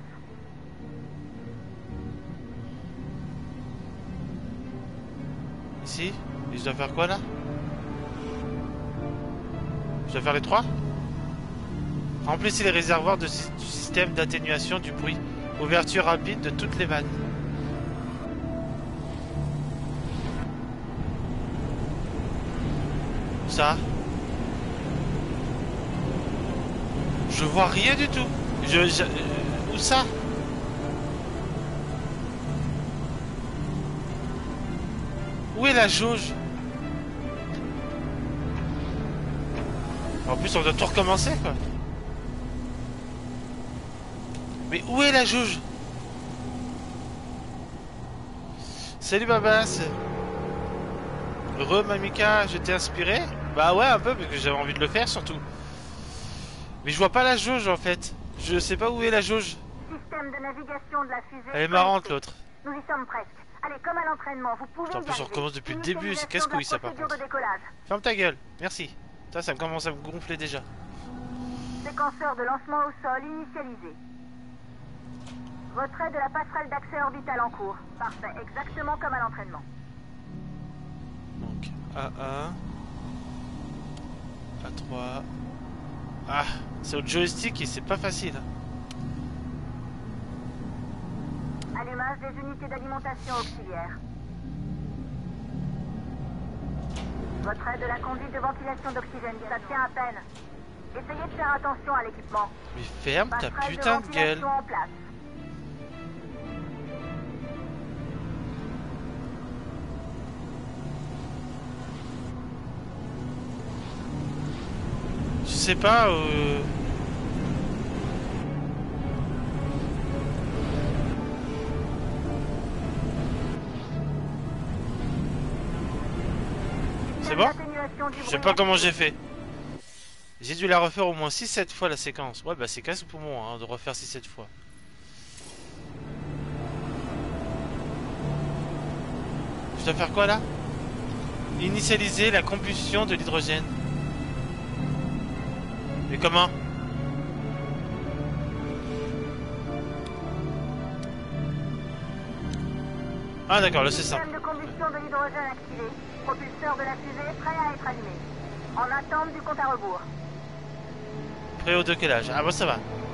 Speaker 2: Ici? Et je dois faire quoi là? Je dois faire les trois? Remplissez les réservoirs de, du système d'atténuation du bruit. Ouverture rapide de toutes les vannes. Ça? Je vois rien du tout. Je... je euh, où ça? Où est la jauge? En plus on doit tout recommencer quoi. Mais où est la jauge? Salut Babas. Heureux Mamika, je t'ai inspiré? Bah ouais un peu parce que j'avais envie de le faire surtout. Mais je vois pas la jauge en fait. Je sais pas où est la jauge.
Speaker 4: Système de navigation de la fusée.
Speaker 2: Elle est marrante l'autre.
Speaker 4: Nous y sommes presque. Allez, comme à l'entraînement, vous pouvez.
Speaker 2: En plus on recommence depuis le début, c'est casse-couille ça par contre. Ferme ta gueule, merci. Ça, ça commence à me gonfler déjà.
Speaker 4: Séquenceur de lancement au sol initialisé. Retrait de la passerelle d'accès orbital en cours. Parfait, exactement comme à l'entraînement.
Speaker 2: Donc, A un, A trois... Ah, c'est au joystick et c'est pas facile.
Speaker 4: Allumage des unités d'alimentation auxiliaire. Retrait de la conduite de ventilation d'oxygène. Ça tient à peine. Essayez de faire attention à l'équipement.
Speaker 2: Mais ferme ta putain de gueule.
Speaker 4: En place.
Speaker 2: Je sais pas... Euh... C'est bon? Je sais pas comment j'ai fait. J'ai dû la refaire au moins six sept fois la séquence. Ouais bah c'est casse pour moi hein, de refaire six sept fois. Je dois faire quoi là? Initialiser la combustion de l'hydrogène. Mais comment? Ah d'accord, là c'est ça.
Speaker 4: Système de combustion de l'hydrogène activé. Propulseur de la fusée prêt à être allumé. En attente du compte à rebours.
Speaker 2: Prêt au décollage. Ah bah ça va.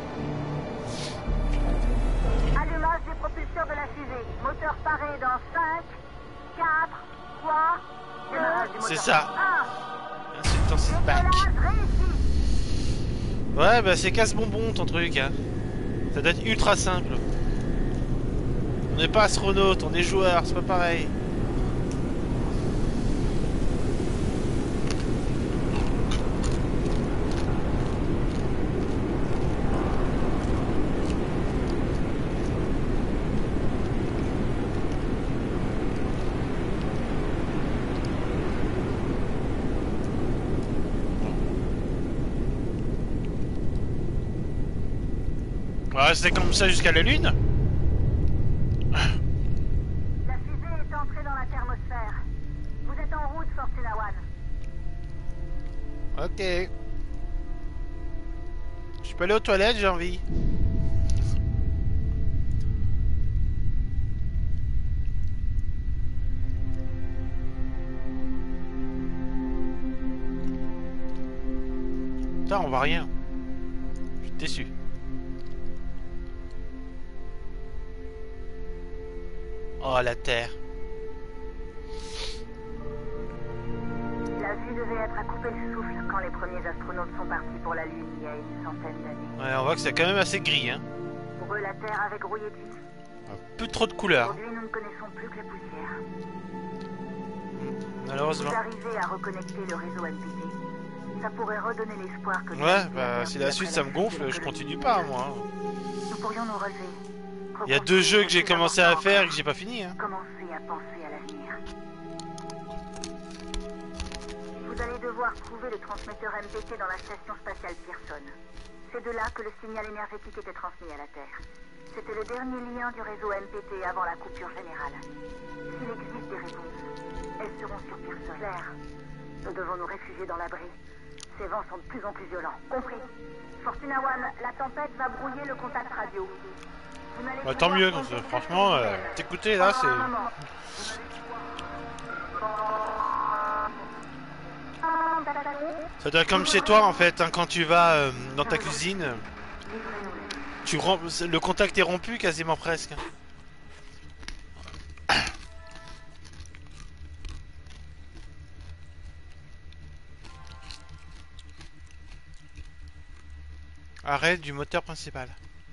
Speaker 4: Allumage des propulseurs de la fusée. Moteur paré dans cinq, quatre, trois, deux,
Speaker 2: C'est ça.
Speaker 4: un.
Speaker 2: Insultant c'est back.
Speaker 4: Décollage réussi.
Speaker 2: Ouais bah c'est casse-bonbon ton truc hein. Ça doit être ultra simple. On n'est pas astronaute, on est joueur, c'est pas pareil. On va rester comme ça jusqu'à la Lune.
Speaker 4: La fusée est entrée dans la thermosphère. Vous êtes en route, Fortuna One.
Speaker 2: Ok. Je peux aller aux toilettes, j'ai envie. Putain, on voit rien. Je suis déçu. Oh, la Terre.
Speaker 4: La vue devait être à couper le souffle quand les premiers astronautes sont partis pour la Lune il y a une centaine d'années.
Speaker 2: Ouais, on voit que c'est quand même assez gris, hein.
Speaker 4: Pour eux, la Terre avait grouillé de vie.
Speaker 2: Un peu trop de couleurs,
Speaker 4: Aujourd'hui, nous ne connaissons plus que la poussière.
Speaker 2: malheureusement.
Speaker 4: Vous arrivez à reconnecter le réseau N P T. Ça pourrait redonner l'espoir que...
Speaker 2: Ouais, bah si la suite ça me gonfle, je continue pas, moi.
Speaker 4: Nous pourrions nous relever.
Speaker 2: Il y a deux jeux que j'ai commencé à faire et que j'ai pas fini, hein.
Speaker 4: Commencez à penser à l'avenir. Vous allez devoir trouver le transmetteur M P T dans la station spatiale Pearson. C'est de là que le signal énergétique était transmis à la Terre. C'était le dernier lien du réseau M P T avant la coupure générale. S'il existe des réponses, elles seront sur Pearson. Claire, nous devons nous réfugier dans l'abri. Ces vents sont de plus en plus violents. Compris. Fortuna One, la tempête va brouiller le contact radio. Vous n'allez
Speaker 2: Bah tant
Speaker 4: pouvoir
Speaker 2: mieux,
Speaker 4: consulter
Speaker 2: donc, franchement, euh, t'écouter là, c'est... Ça doit être comme chez toi en fait, hein, quand tu vas euh, dans ta cuisine, tu romps, le contact est rompu quasiment presque. Arrêt du moteur principal.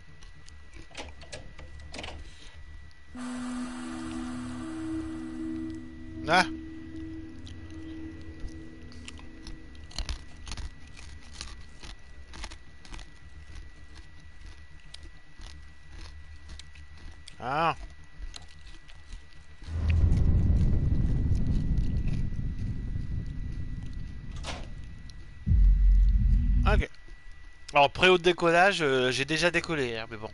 Speaker 2: Ah. Ah. Ok. Alors pré haut décollage, euh, j'ai déjà décollé, hein, mais bon.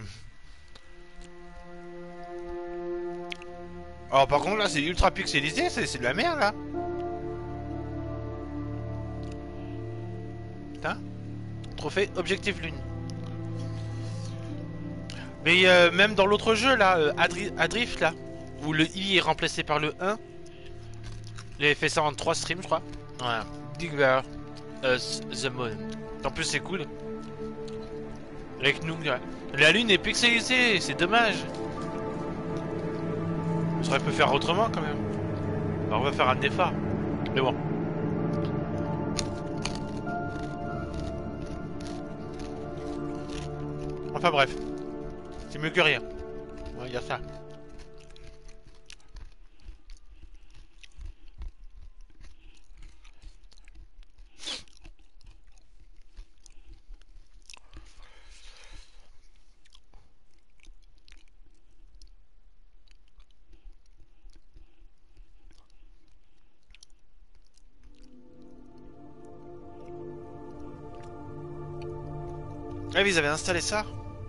Speaker 2: Alors par contre là c'est ultra pixelisé, c'est de la merde là. Putain. Trophée objectif lune. Mais euh, même dans l'autre jeu là, euh, Adri Adrift là, où le I est remplacé par le un. Il avait fait ça en trois streams je crois. Voilà. Digger Us the Moon. En plus c'est cool. Avec nous, ouais. La lune est pixelisée, c'est dommage. Ça aurait pu faire autrement quand même. Alors on va faire un effort. Mais bon. Enfin bref. C'est mieux que rien. On va dire ça. Ah oui, ils avaient installé ça.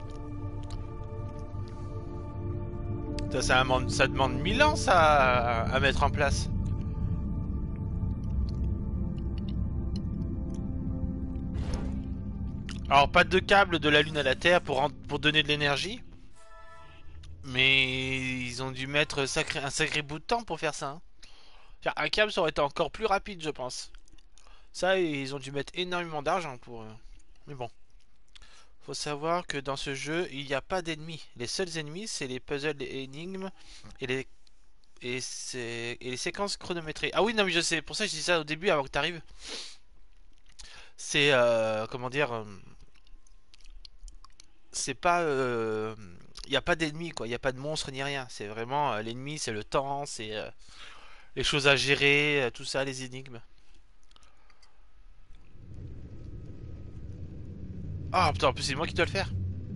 Speaker 2: Ça, ça, demande, ça demande mille ans ça à, à mettre en place. Alors pas de câble de la Lune à la Terre pour, pour donner de l'énergie. Mais ils ont dû mettre sacré, un sacré bout de temps pour faire ça. Hein. Faire un câble, ça aurait été encore plus rapide, je pense. Ça, ils ont dû mettre énormément d'argent pour... Euh... Mais bon. Faut savoir que dans ce jeu, il n'y a pas d'ennemis. Les seuls ennemis, c'est les puzzles et énigmes et les... Et, et les séquences chronométrées. Ah oui, non mais je sais, pour ça je dis ça au début avant que tu arrives. C'est... Euh, comment dire... Euh, c'est pas... Il euh, n'y a pas d'ennemis, quoi. Il n'y a pas de monstres ni rien. C'est vraiment... Euh, l'ennemi, c'est le temps, c'est... Euh, les choses à gérer, euh, tout ça, les énigmes. Ah putain, en plus c'est moi qui dois le faire.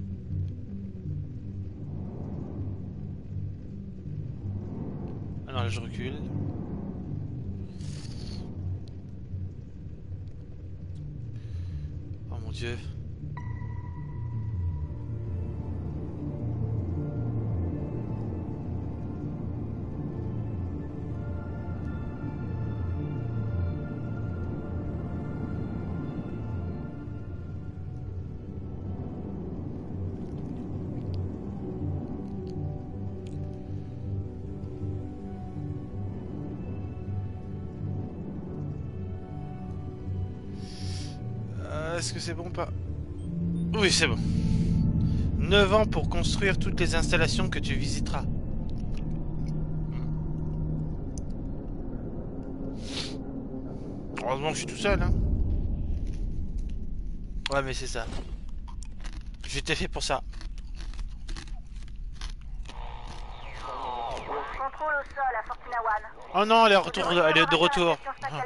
Speaker 2: Ah non, là je recule. Oh mon dieu. Est-ce que c'est bon ou pas? Oui, c'est bon. neuf ans pour construire toutes les installations que tu visiteras. Heureusement que je suis tout seul, hein. Ouais, mais c'est ça. J'étais fait pour ça.
Speaker 4: Contrôle au sol à Fortuna One.
Speaker 2: Oh non, elle est, retour, elle est de retour.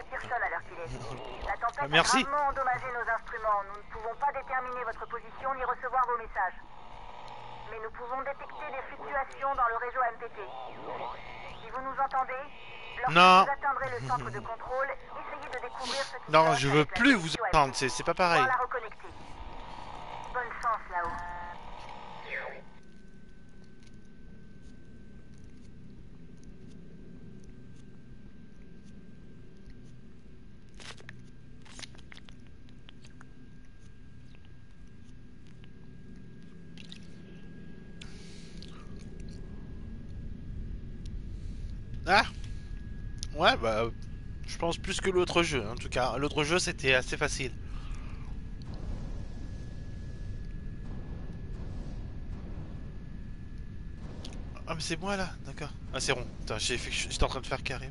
Speaker 4: La tempête
Speaker 2: Merci.
Speaker 4: a gravement endommagé nos instruments. Nous ne pouvons pas déterminer votre position ni recevoir vos messages. Mais nous pouvons détecter des fluctuations dans le réseau M P T. Si vous nous entendez, lorsque
Speaker 2: non.
Speaker 4: vous atteindrez le centre de contrôle, essayez de découvrir ce qui
Speaker 2: non, je veux plus vous entendre, c'est pas pareil.
Speaker 4: la reconnecter. Bonne chance là-haut.
Speaker 2: Ah ouais, bah... Je pense plus que l'autre jeu, en tout cas. L'autre jeu, c'était assez facile. Ah, mais c'est moi, là. D'accord. Ah, c'est rond. Putain, j'ai fait... j'étais en train de faire carré.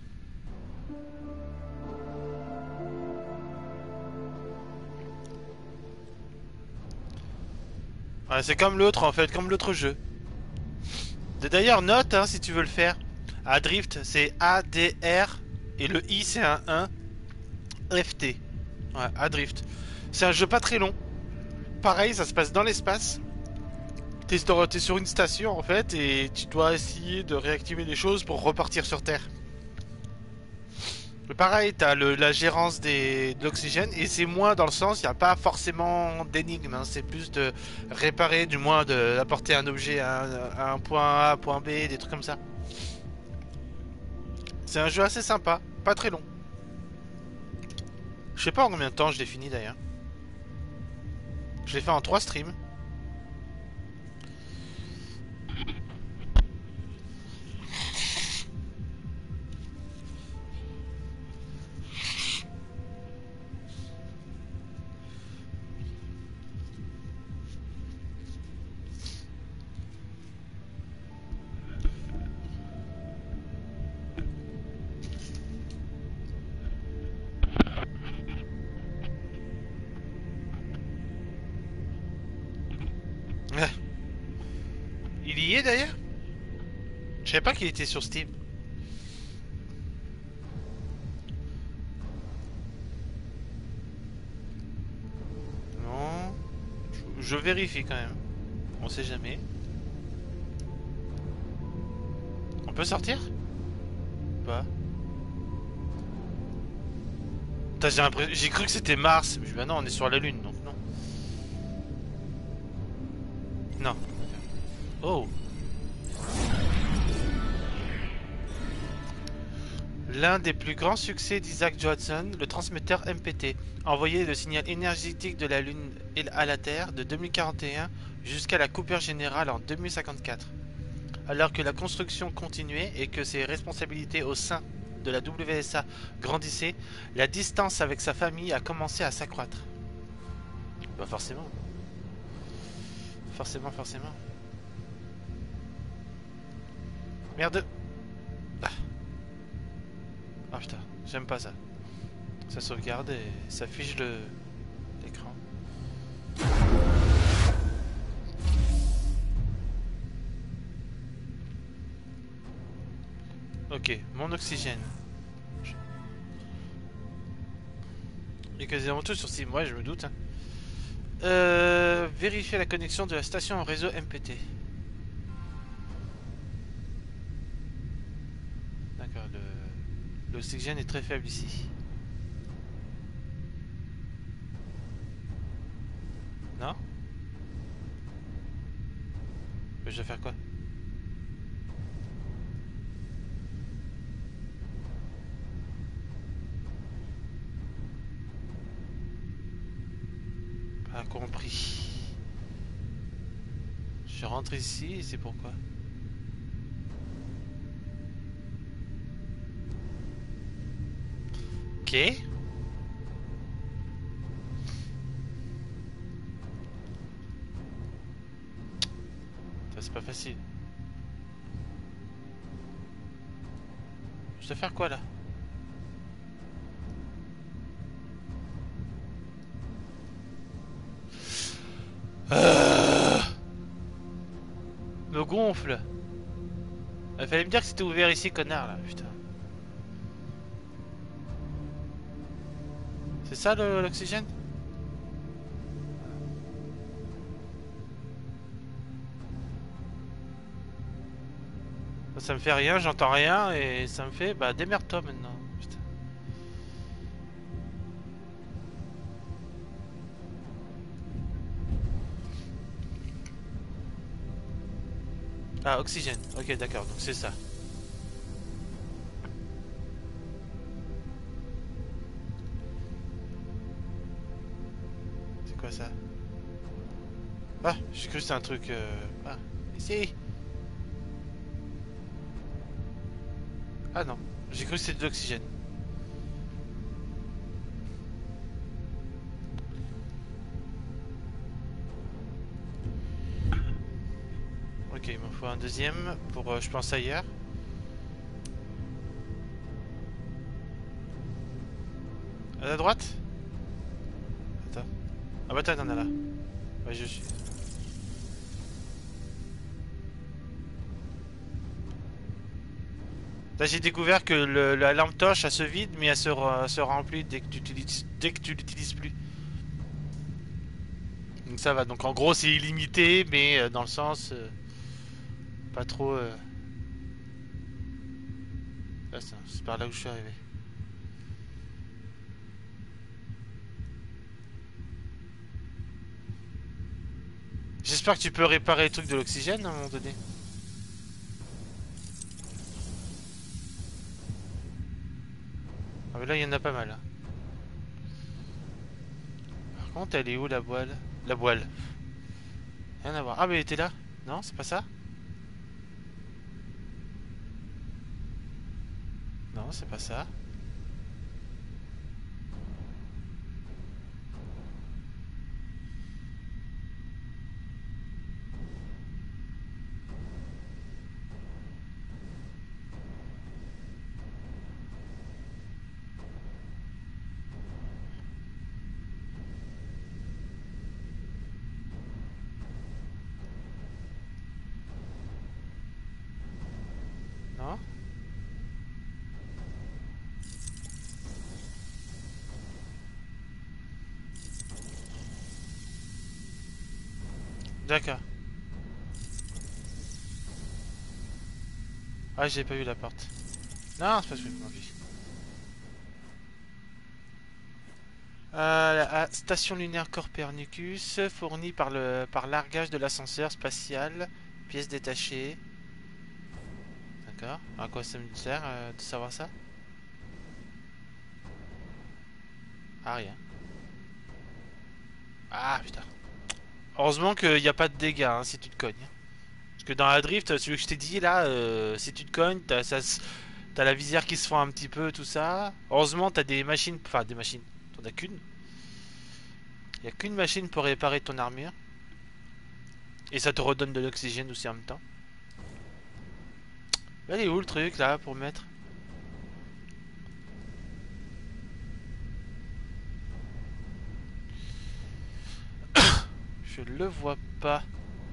Speaker 2: Ouais, c'est comme l'autre, en fait. Comme l'autre jeu. D'ailleurs, note, hein, si tu veux le faire. À Drift, c'est A D R... Et le I c'est un un F T. Ouais, à Drift. C'est un jeu pas très long. Pareil, ça se passe dans l'espace. T'es sur une station en fait et tu dois essayer de réactiver les choses pour repartir sur Terre. Mais pareil, t'as la gérance des, de l'oxygène et c'est moins dans le sens, il n'y a pas forcément d'énigme. Hein, c'est plus de réparer, du moins d'apporter un objet à un, à un point A, point B, des trucs comme ça. C'est un jeu assez sympa, pas très long. Je sais pas en combien de temps je l'ai fini d'ailleurs. Je l'ai fait en trois streams. Il y est d'ailleurs? Je savais pas qu'il était sur Steam. Non. Je, je vérifie quand même. On sait jamais. On peut sortir? Pas. J'ai cru que c'était Mars. Mais bah non, on est sur la Lune donc non. Non. Oh. L'un des plus grands succès d'Isaac Johnson, le transmetteur M P T, envoyait le signal énergétique de la Lune à la Terre de deux mille quarante et un jusqu'à la coupure générale en deux mille cinquante-quatre. Alors que la construction continuait et que ses responsabilités au sein de la W S A grandissaient, la distance avec sa famille a commencé à s'accroître. Bah forcément. Forcément, forcément. Merde. Ah, ah putain, j'aime pas ça. Ça sauvegarde et ça fiche le l'écran. Ok, mon oxygène. Il y a quasiment tout sur six mois, je me doute. Hein. Euh, vérifier la connexion de la station au réseau M P T. D'accord, le... l'oxygène est très faible ici. Non? Je vais faire quoi? Pas compris. Je rentre ici et c'est pourquoi? Ok. Ça c'est pas facile. Je dois faire quoi là? Euh... Me gonfle. Il fallait me dire que c'était ouvert ici, connard là, putain. C'est ça l'oxygène? Ça me fait rien, j'entends rien et ça me fait bah démerde-toi maintenant. Putain. Ah, oxygène. Ok, d'accord, donc c'est ça. C'est quoi ça? Ah, j'ai cru que c'était un truc... Euh... Ah, ici. Ah non, j'ai cru que c'était de l'oxygène. Ok, il m'en faut un deuxième pour, euh, je pense, ailleurs. À la droite? Attends. Ah bah attends, t'en as là. Ouais, je suis... Là j'ai découvert que le, la lampe torche elle se vide mais elle se, se remplit dès que tu utilises, dès que tu l'utilises plus. Donc ça va, donc en gros c'est illimité mais euh, dans le sens euh, pas trop... Euh... Ah, c'est par là où je suis arrivé. J'espère que tu peux réparer les trucs de l'oxygène à un moment donné. Ah mais là il y en a pas mal. Hein. Par contre elle est où la voile? La voile. Rien à voir. Ah mais elle était là? Non c'est pas ça? Non c'est pas ça. Non. D'accord. Ah j'ai pas vu la porte. Non c'est pas ce que je m'en fiche. Euh, la station lunaire Copernicus, fournie par le par largage de l'ascenseur spatial, pièces détachées. D'accord. À quoi ça me sert euh, de savoir ça? Ah rien. Ah putain. Heureusement qu'il n'y a pas de dégâts hein, si tu te cognes. Parce que dans la drift, celui que je t'ai dit là, euh, si tu te cognes, t'as ça, t'as la visière qui se fend un petit peu, tout ça. Heureusement, t'as des machines, enfin des machines, t'en as qu'une. Il y a qu'une machine pour réparer ton armure. Et ça te redonne de l'oxygène aussi en même temps. Elle est où le truc là pour mettre? Je le vois pas.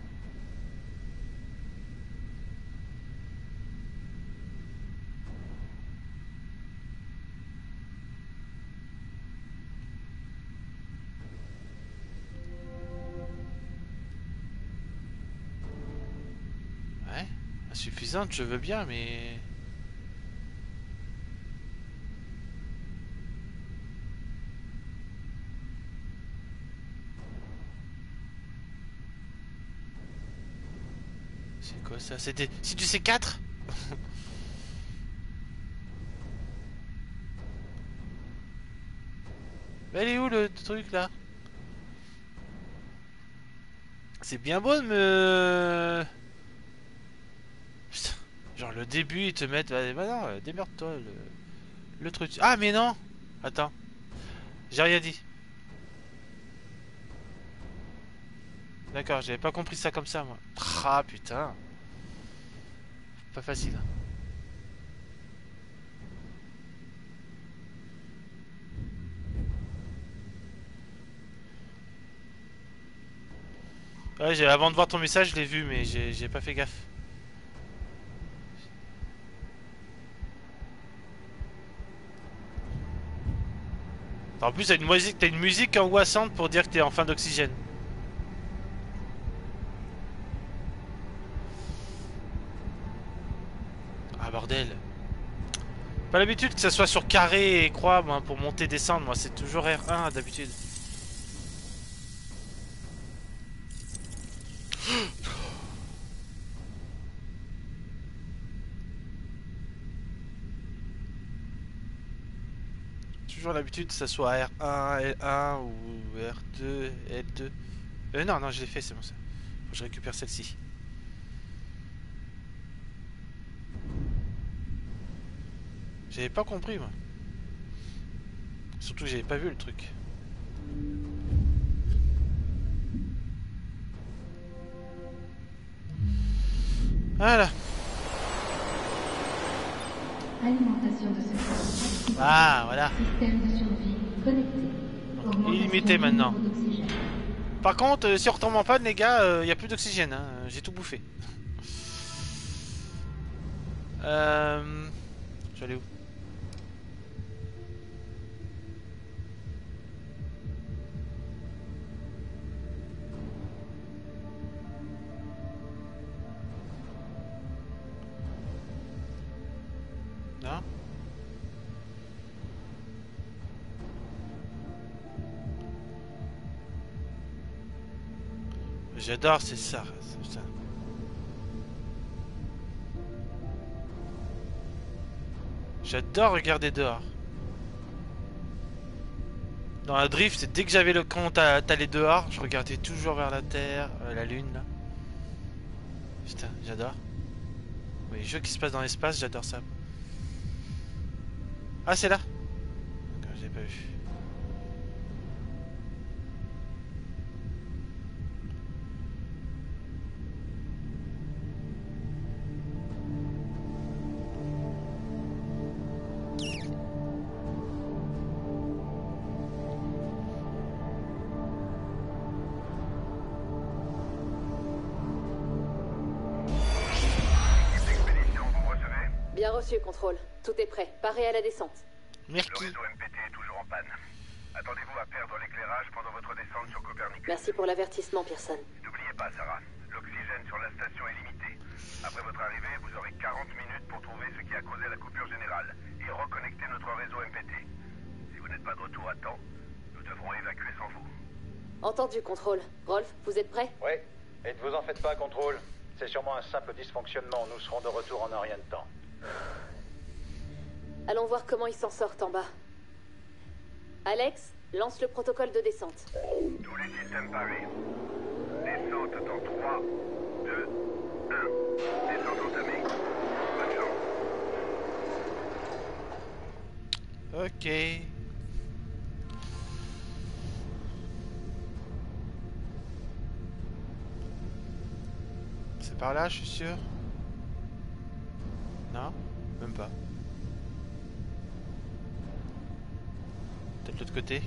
Speaker 2: Ouais, insuffisante, je veux bien, mais... C'est quoi ça? C'était... Si tu sais quatre. Mais elle est où le truc là? C'est bien beau de me... Putain. Genre le début ils te mettent... Bah, bah non, démerde-toi le... le truc... Ah mais non. Attends. J'ai rien dit. D'accord, j'avais pas compris ça comme ça moi. Ah putain. Pas facile. Ouais, j'ai, avant de voir ton message, je l'ai vu, mais j'ai, j'ai pas fait gaffe. En plus, t'as une musique, t'as une musique angoissante pour dire que t'es en fin d'oxygène. Ah bordel. Pas l'habitude que ça soit sur carré et croix, moi, pour monter et descendre. Moi, c'est toujours R un d'habitude. Toujours l'habitude que ça soit R un, L un ou R deux, L deux. Euh, non, non, je l'ai fait, c'est bon ça. Faut que je récupère celle-ci. J'avais pas compris, moi. Surtout que j'avais pas vu le truc. Voilà.
Speaker 1: Alimentation de ce corps.
Speaker 2: Ah, voilà.
Speaker 1: Système de survie connecté. Augmentation
Speaker 2: Illimité
Speaker 1: du
Speaker 2: maintenant.
Speaker 1: niveau d'oxygène.
Speaker 2: Par contre, euh, si on retombe en panne, les gars, il euh, n'y a plus d'oxygène. Hein. J'ai tout bouffé. euh... Je vais aller où? Non? J'adore, c'est ça. C'est ça. J'adore regarder dehors. Dans la drift, dès que j'avais le compte à aller dehors, je regardais toujours vers la terre, euh, la lune là. Putain, j'adore. Oui, les jeux qui se passent dans l'espace, j'adore ça. Ah, c'est là. D'accord, j'ai pas vu.
Speaker 5: Bien reçu, contrôle. Tout est prêt. Parez à la descente.
Speaker 2: Merci.
Speaker 6: Le réseau M P T est toujours en panne. Attendez-vous à perdre l'éclairage pendant votre descente sur Copernicus.
Speaker 5: Merci pour l'avertissement, Pearson.
Speaker 6: N'oubliez pas, Sarah, l'oxygène sur la station est limité. Après votre arrivée, vous aurez quarante minutes pour trouver ce qui a causé la coupure générale et reconnecter notre réseau M P T. Si vous n'êtes pas de retour à temps, nous devrons évacuer sans vous.
Speaker 5: Entendu, contrôle. Rolf, vous êtes prêt?
Speaker 7: Oui, et ne vous en faites pas, contrôle. C'est sûrement un simple dysfonctionnement. Nous serons de retour en un rien de temps.
Speaker 5: Allons voir comment ils s'en sortent en bas. Alex, lance le protocole de descente.
Speaker 6: Tous les systèmes parés. Descente dans trois, deux, un. Descente entamée. Bonne chance.
Speaker 2: Ok. C'est par là, je suis sûr. Non, même pas. Peut-être l'autre côté.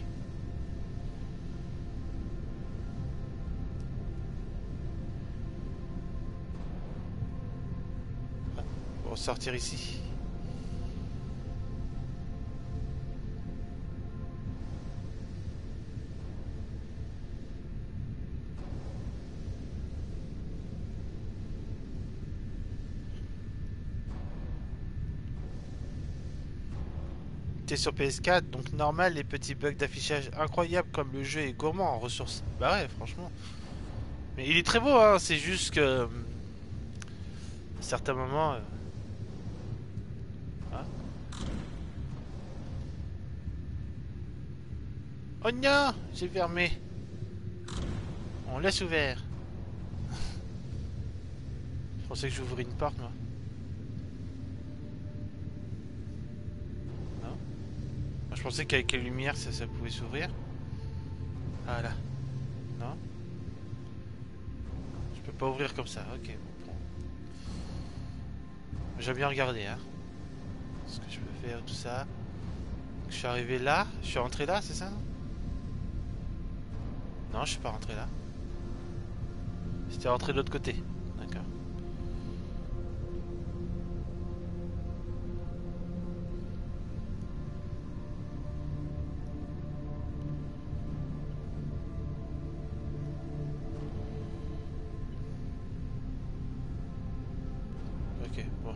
Speaker 2: Ah, on va sortir ici. Sur P S quatre, donc normal, les petits bugs d'affichage incroyables comme le jeu est gourmand en ressources. Bah ouais, franchement. Mais il est très beau, hein, c'est juste que... À certains moments... Euh... Ah. Oh non, j'ai fermé. On laisse ouvert. Je pensais que j'ouvrais une porte, moi. Je pensais qu'avec la lumière ça, ça pouvait s'ouvrir. Ah là. Non. Je peux pas ouvrir comme ça. Ok. Bon. J'ai bien regardé, hein. Ce que je peux faire, tout ça. Je suis arrivé là. Je suis rentré là, c'est ça, non? Non, je suis pas rentré là. J'étais rentré de l'autre côté. D'accord. Ok, bon.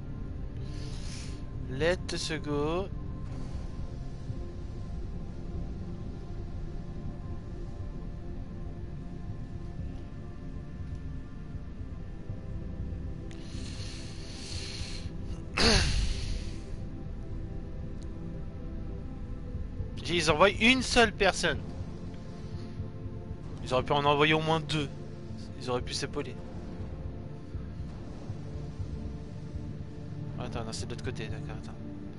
Speaker 2: Let's go. Ils envoient une seule personne. Ils auraient pu en envoyer au moins deux. Ils auraient pu s'épauler. Attends, non, c'est de l'autre côté, d'accord, attends.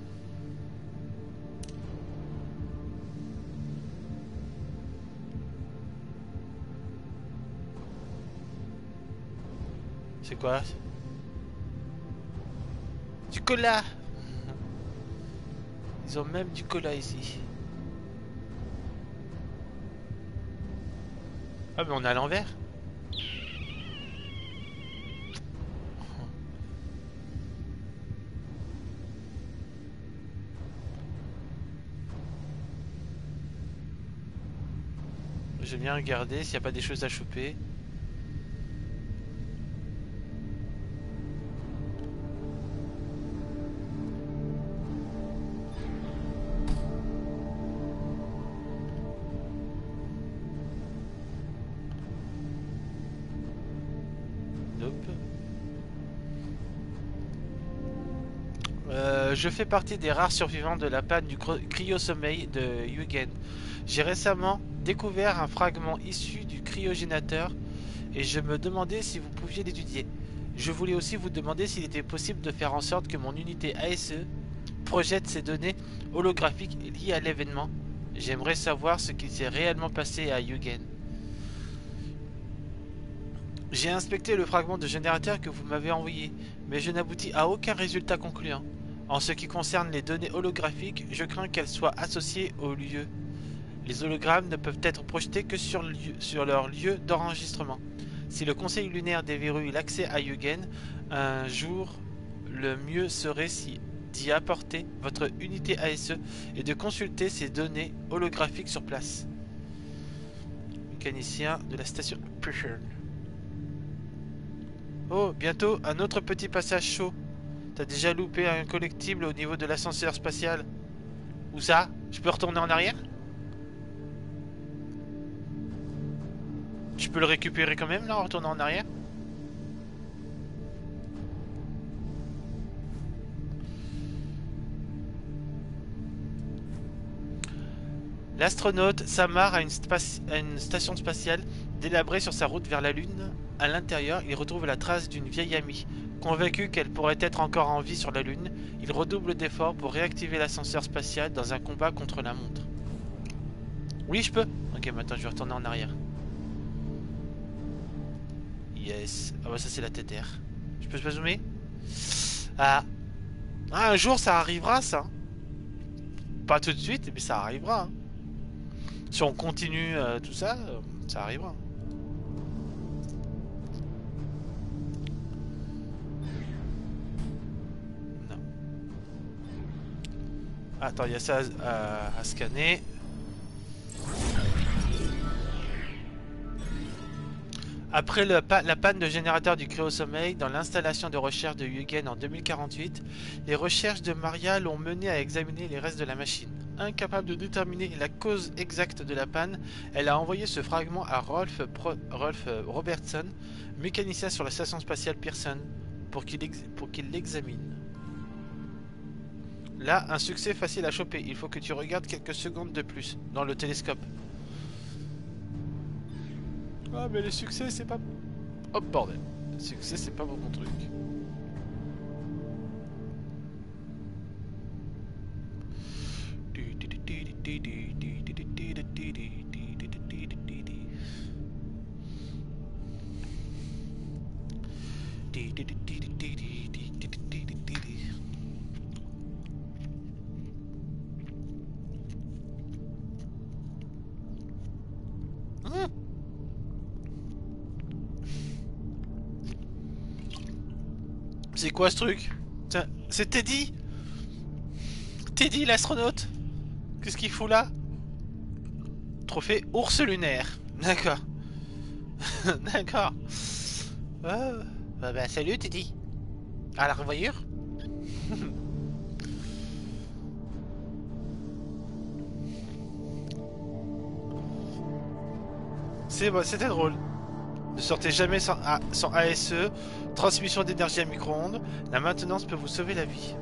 Speaker 2: C'est quoi? Du cola. Ils ont même du cola ici. Ah mais on est à l'envers. Je viens regarder s'il n'y a pas des choses à choper. Euh, je fais partie des rares survivants de la panne du cryo-sommeil de Yugen. J'ai récemment découvert un fragment issu du cryogénateur et je me demandais si vous pouviez l'étudier. Je voulais aussi vous demander s'il était possible de faire en sorte que mon unité A S E projette ces données holographiques liées à l'événement. J'aimerais savoir ce qui s'est réellement passé à Yugen. J'ai inspecté le fragment de générateur que vous m'avez envoyé, mais je n'aboutis à aucun résultat concluant. En ce qui concerne les données holographiques, je crains qu'elles soient associées au lieu. Les hologrammes ne peuvent être projetés que sur, lieu, sur leur lieu d'enregistrement. Si le Conseil lunaire déverrouille l'accès à Yugen, un jour, le mieux serait si d'y apporter votre unité A S E et de consulter ces données holographiques sur place. Mécanicien de la station Pressure. Oh, bientôt un autre petit passage chaud. T'as déjà loupé un collectible au niveau de l'ascenseur spatial. Où ça? Je peux retourner en arrière? Je peux le récupérer quand même là en retournant en arrière? L'astronaute s'amarre à, à une station spatiale délabrée sur sa route vers la Lune à l'intérieur, il retrouve la trace d'une vieille amie. Convaincu qu'elle pourrait être encore en vie sur la Lune, il redouble d'efforts pour réactiver l'ascenseur spatial dans un combat contre la montre. Oui, je peux. Ok, maintenant je vais retourner en arrière. Yes. Ah bah ça c'est la T D R. Je peux pas zoomer? Ah. Ah, un jour ça arrivera ça. Pas tout de suite, mais ça arrivera. Hein. Si on continue euh, tout ça, euh, ça arrivera. Non. Attends, il y a ça à, à, à scanner. Après le pa la panne de générateur du cryo-sommeil dans l'installation de recherche de Huygens en deux mille quarante-huit, les recherches de Maria l'ont mené à examiner les restes de la machine. Incapable de déterminer la cause exacte de la panne, elle a envoyé ce fragment à Rolf, Pro Rolf Robertson, mécanicien sur la station spatiale Pearson, pour qu'il pour qu'il l'examine. Là, un succès facile à choper. Il faut que tu regardes quelques secondes de plus dans le télescope. Ah mais le succès c'est pas... Hop bordel. Le succès c'est pas mon truc. C'est quoi ce truc? C'est Teddy? Teddy l'astronaute? Qu'est-ce qu'il fout là? Trophée ours lunaire. D'accord. D'accord. Oh. Bah, bah salut Teddy. À la revoyure. C'est bon, c'était drôle. Ne sortez jamais sans, A sans A S E, transmission d'énergie à micro-ondes, la maintenance peut vous sauver la vie.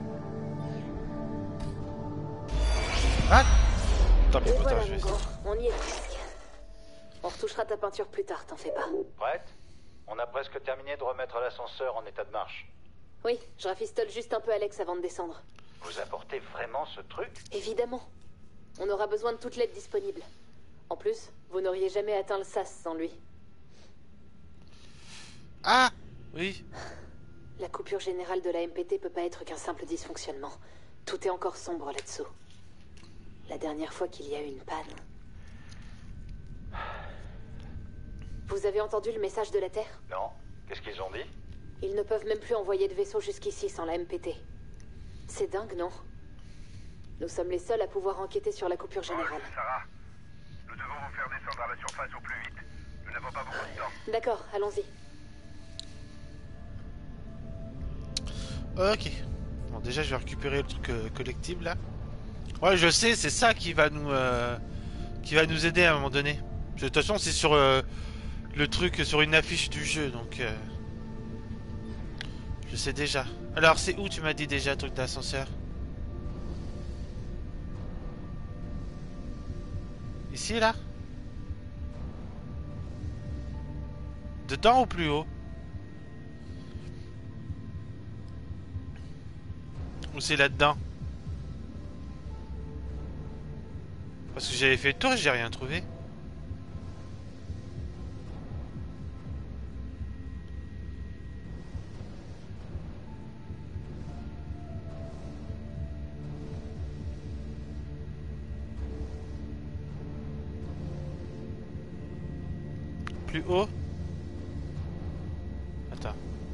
Speaker 2: Ah Tant pis,
Speaker 5: voilà,
Speaker 2: je vais...
Speaker 5: on y est presque. On retouchera ta peinture plus tard, t'en fais pas.
Speaker 7: Prête? On a presque terminé de remettre l'ascenseur en état de marche.
Speaker 5: Oui, je rafistole juste un peu Alex avant de descendre.
Speaker 7: Vous apportez vraiment ce truc?
Speaker 5: Évidemment. On aura besoin de toute l'aide disponible. En plus, vous n'auriez jamais atteint le S A S sans lui.
Speaker 2: Ah oui.
Speaker 5: La coupure générale de la M P T peut pas être qu'un simple dysfonctionnement. Tout est encore sombre là-dessous. La dernière fois qu'il y a eu une panne... Vous avez entendu le message de la Terre?
Speaker 7: Non. Qu'est-ce qu'ils ont dit?
Speaker 5: Ils ne peuvent même plus envoyer de vaisseau jusqu'ici sans la M P T. C'est dingue, non? Nous sommes les seuls à pouvoir enquêter sur la coupure générale.
Speaker 6: Oh, Sarah, nous devons vous faire descendre à la surface au plus vite. Nous n'avons pas beaucoup de temps.
Speaker 5: D'accord, allons-y.
Speaker 2: Ok. Bon, déjà, je vais récupérer le truc euh, collectible là. Ouais, je sais, c'est ça qui va nous, euh, qui va nous aider à un moment donné. De toute façon, c'est sur euh, le truc, sur une affiche du jeu, donc euh, je sais déjà. Alors, c'est où tu m'as dit déjà le truc d'ascenseur? Ici, là? Dedans ou plus haut? Ou c'est là-dedans? Parce que j'avais fait le tour et j'ai rien trouvé. Plus haut? Attends.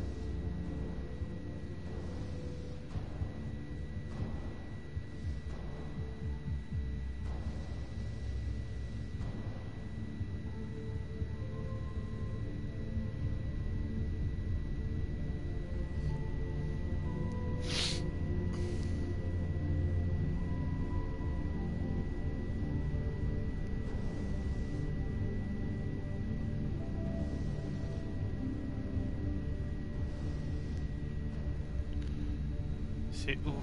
Speaker 2: C'est où?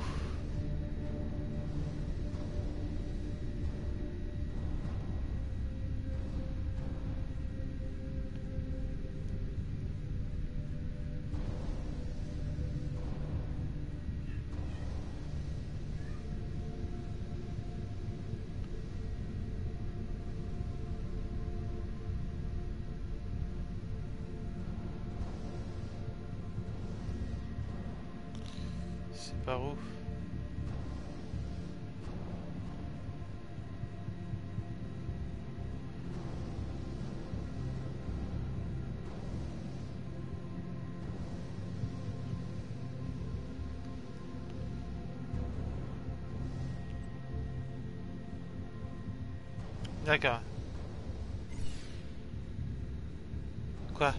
Speaker 2: C'est par où? D'accord. Quoi?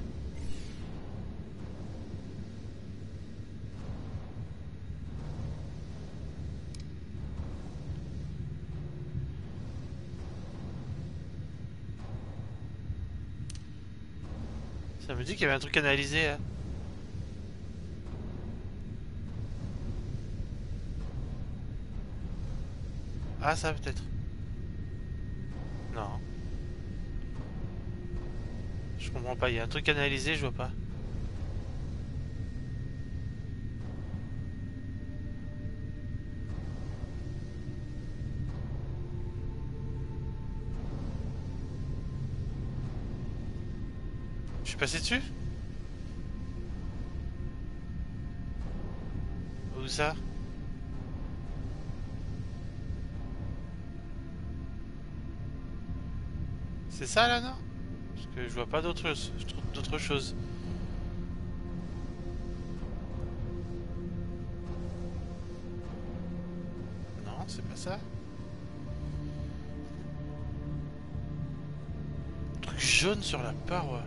Speaker 2: Ça me dit qu'il y avait un truc à analyser là. Ah, ça peut-être. Non. Je comprends pas, il y a un truc à analyser, je vois pas. Je suis passé dessus? Où ça? C'est ça là, non? Parce que je vois pas d'autre chose. Je trouve d'autres choses. Non, c'est pas ça. Un truc jaune sur la paroi.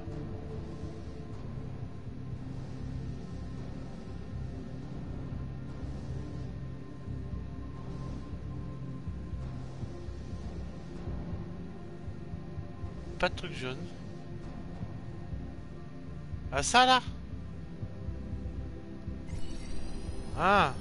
Speaker 2: Pas de truc jaune. Ah, ça là? Ah.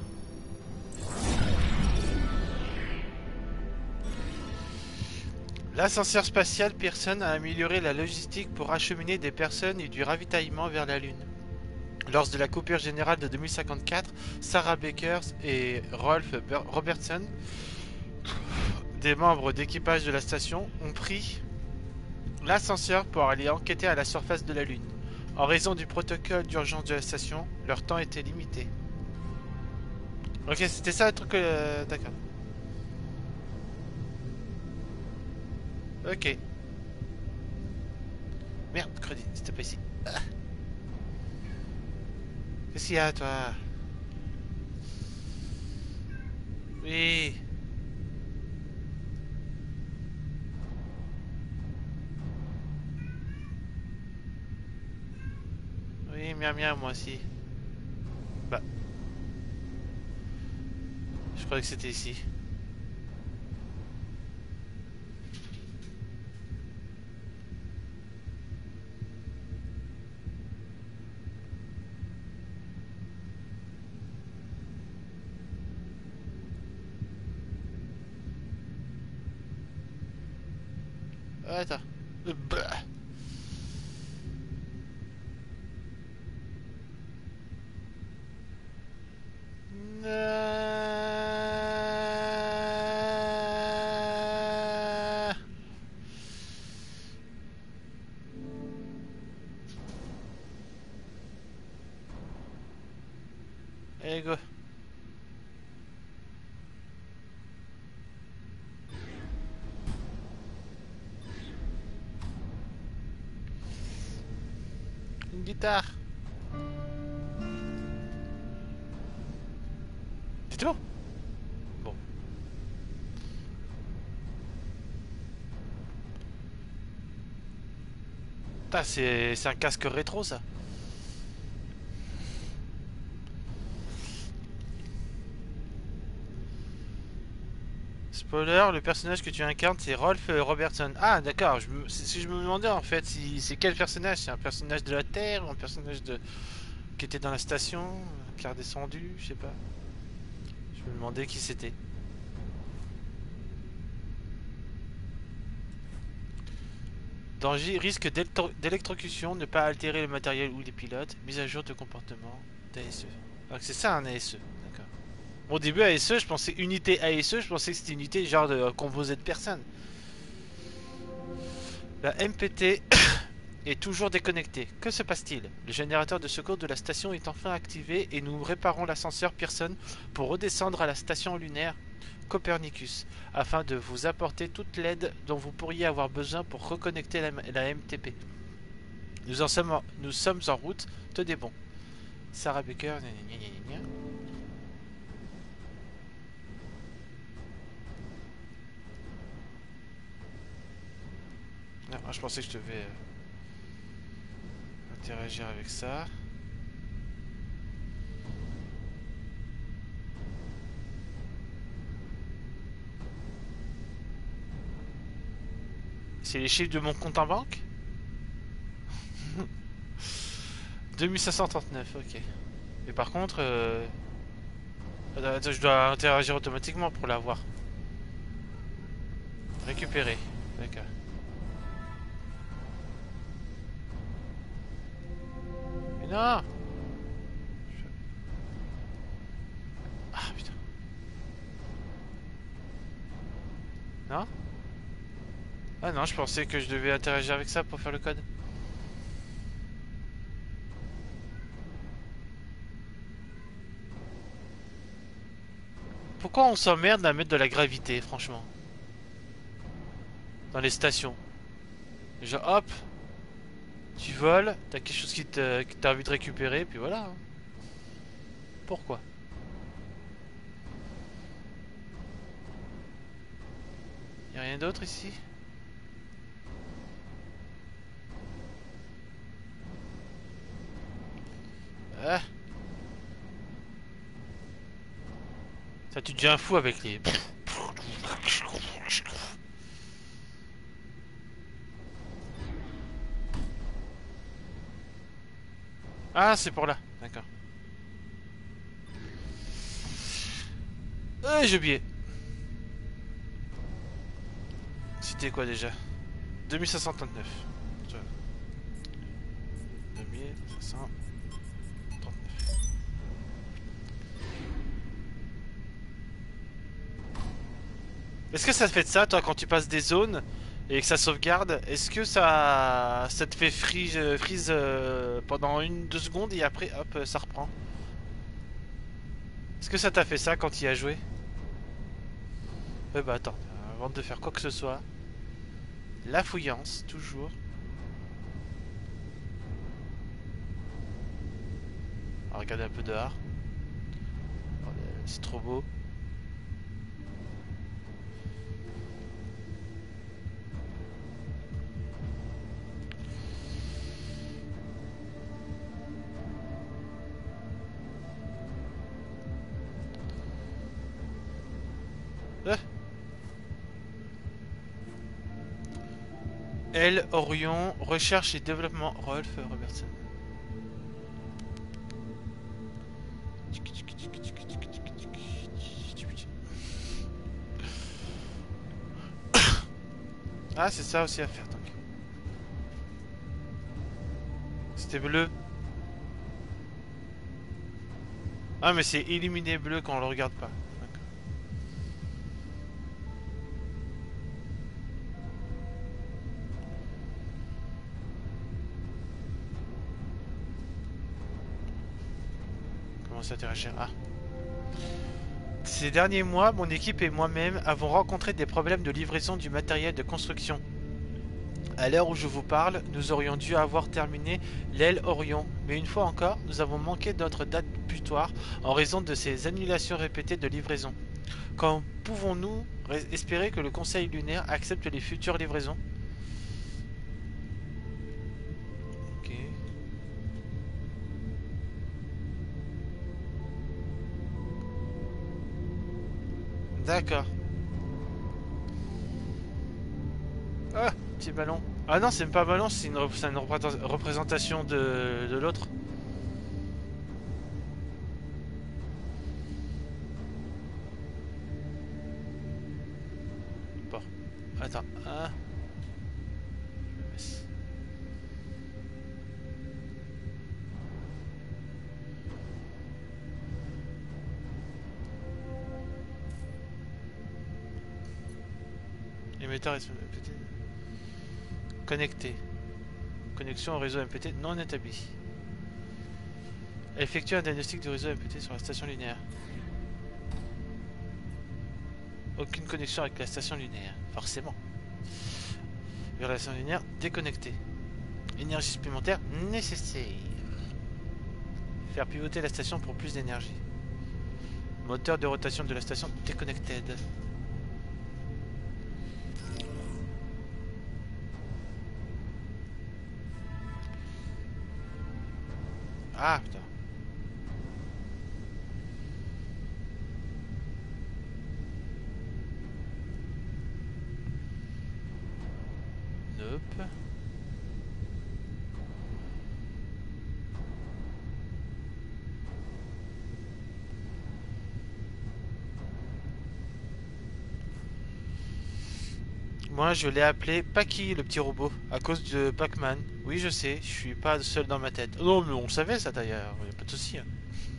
Speaker 2: L'ascenseur spatial Pearson a amélioré la logistique pour acheminer des personnes et du ravitaillement vers la Lune. Lors de la coupure générale de deux mille cinquante-quatre, Sarah Baker et Rolf Robertson, des membres d'équipage de la station, ont pris l'ascenseur pour aller enquêter à la surface de la Lune. En raison du protocole d'urgence de la station, leur temps était limité. Ok, c'était ça le truc... Euh, D'accord. Ok. Merde, crédit, c'était pas ici. Ah. Qu'est-ce qu'il y a, toi? Oui. Oui, miam miam, moi aussi. Bah. Je croyais que c'était ici. Attends. Bah. Euh... Allez, go. Une guitare. C'est tout? Bon. Putain, c'est c'est un casque rétro, ça. Spoiler, le personnage que tu incarnes, c'est Rolf Robertson. Ah, d'accord. Je me... Si je me demandais en fait, si c'est quel personnage? C'est un personnage de la Terre ou un personnage de qui était dans la station, qui est redescendu, je sais pas. Je me demandais qui c'était. Danger, risque d'électrocution, ne pas altérer le matériel ou les pilotes, mise à jour de comportement d'A S E. Donc c'est ça un A S E, d'accord. Au début A S E, je pensais unité A S E, je pensais que c'était unité genre de composé de personnes. La M P T est toujours déconnecté. Que se passe-t-il? Le générateur de secours de la station est enfin activé et nous réparons l'ascenseur Pearson pour redescendre à la station lunaire Copernicus, afin de vous apporter toute l'aide dont vous pourriez avoir besoin pour reconnecter la, la M T P. Nous, en sommes, en, nous sommes en route, tenez bon. Sarah Baker, gna gna gna gna gna. Non, je pensais que je devais euh, interagir avec ça. C'est les chiffres de mon compte en banque. deux mille cinq cent trente-neuf, ok. Mais par contre, euh... attends, je dois interagir automatiquement pour l'avoir. Récupérer, d'accord. Mais non! Ah putain. Non? Ah non, je pensais que je devais interagir avec ça pour faire le code. Pourquoi on s'emmerde à mettre de la gravité, franchement? Dans les stations. Genre, hop, tu voles, t'as quelque chose qui t'a qui envie de récupérer, puis voilà. Pourquoi? Y'a rien d'autre ici? Ah. Ça, tu deviens fou avec les... Ah, c'est pour là, d'accord. Euh, j'ai oublié. C'était quoi déjà? deux mille cinq cent trente-neuf. deux mille cinq cent trente-neuf. Est-ce que ça te fait de ça, toi, quand tu passes des zones et que ça sauvegarde? Est-ce que ça ça te fait freeze, freeze euh, pendant une deux secondes et après, hop, ça reprend? Est-ce que ça t'a fait ça quand tu y as joué? Ouais, bah attends, avant de faire quoi que ce soit, la fouillance, toujours. On va regarder un peu dehors. C'est trop beau. Euh. L. Orion, recherche et développement. Rolf Robertson. Ah, c'est ça aussi à faire, donc. C'était bleu. Ah, mais c'est illuminé bleu quand on le regarde pas. S'interagir. Ah. Ces derniers mois, mon équipe et moi-même avons rencontré des problèmes de livraison du matériel de construction. À l'heure où je vous parle, nous aurions dû avoir terminé l'aile Orion, mais une fois encore, nous avons manqué notre date butoir en raison de ces annulations répétées de livraison. Quand pouvons-nous espérer que le Conseil lunaire accepte les futures livraisons? D'accord. Ah, petit ballon. Ah non, c'est même pas un ballon, c'est une, une représentation de, de l'autre. Bon. Attends. Ah. Émetteur est connecté. Connexion au réseau M P T non établi. Effectue un diagnostic du réseau M P T sur la station lunaire. Aucune connexion avec la station lunaire, forcément. Vers la station lunaire déconnectée. Énergie supplémentaire nécessaire. Faire pivoter la station pour plus d'énergie. Moteur de rotation de la station déconnected. Ah putain. Nope. Moi je l'ai appelé Paki, le petit robot, à cause de Pac-Man. Oui je sais, je suis pas seul dans ma tête. Non mais on le savait ça d'ailleurs, il n'y a pas de souci. Hein.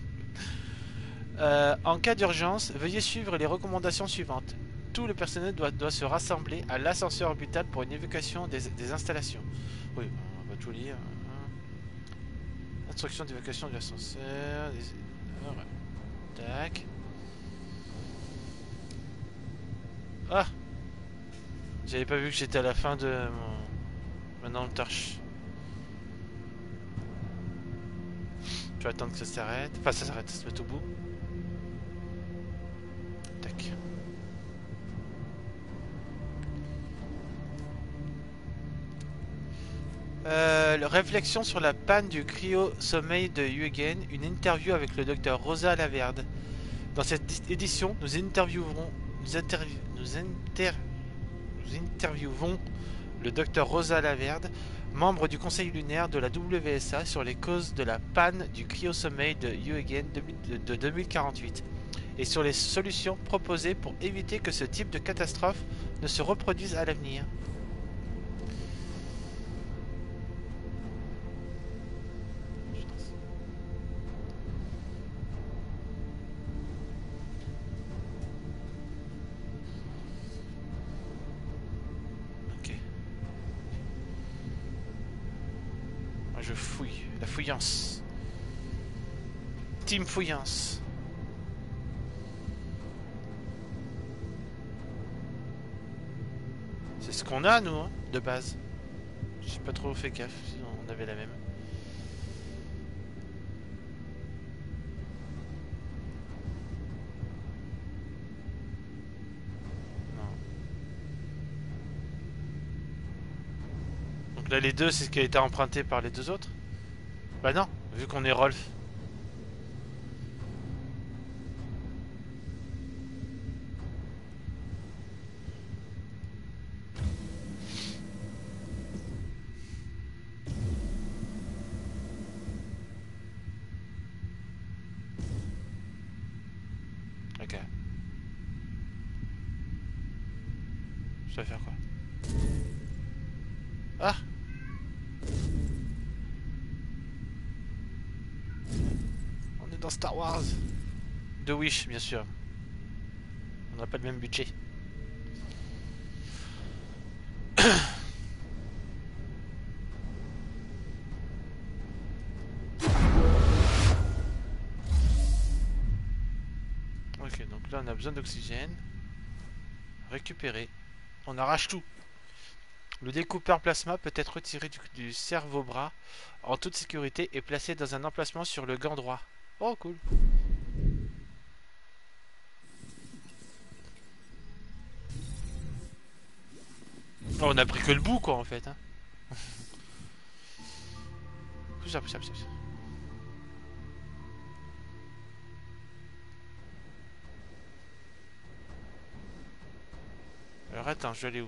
Speaker 2: Euh, en cas d'urgence, veuillez suivre les recommandations suivantes. Tout le personnel doit, doit se rassembler à l'ascenseur orbital pour une évacuation des, des installations. Oui, on va tout lire. Instruction d'évacuation de l'ascenseur. Des... Ah, ouais. Tac. Ah, j'avais pas vu que j'étais à la fin de mon... Maintenant, tâche. Je vais attendre que ça s'arrête. Enfin, ça s'arrête, ça se met au bout. Tac. Euh, réflexion sur la panne du cryo-sommeil de Huygen, une interview avec le docteur Rosa Laverde. Dans cette édition, nous interviewerons, nous, interview, nous, inter, nous interviewons le docteur Rosa Laverde, membre du conseil lunaire de la W S A, sur les causes de la panne du cryo-sommeil de Huygen de deux mille quarante-huit et sur les solutions proposées pour éviter que ce type de catastrophe ne se reproduise à l'avenir. Je fouille, la fouillance. Team fouillance. C'est ce qu'on a nous, hein, de base. J'ai pas trop fait gaffe, sinon on avait la même. Non. Donc là les deux c'est ce qui a été emprunté par les deux autres. Bah non, vu qu'on est Rolf. Ok. Je dois faire quoi? Ah! On est dans Star Wars. De Wish, bien sûr. On n'a pas le même budget. Ok, donc là on a besoin d'oxygène. Récupérer. On arrache tout. Le découpeur plasma peut être retiré du, du cerveau-bras en toute sécurité et placé dans un emplacement sur le gant droit. Oh cool. Oh, on a pris que le bout quoi en fait. Hein. Pousse, pousse, pousse. Alors attends, je vais aller où?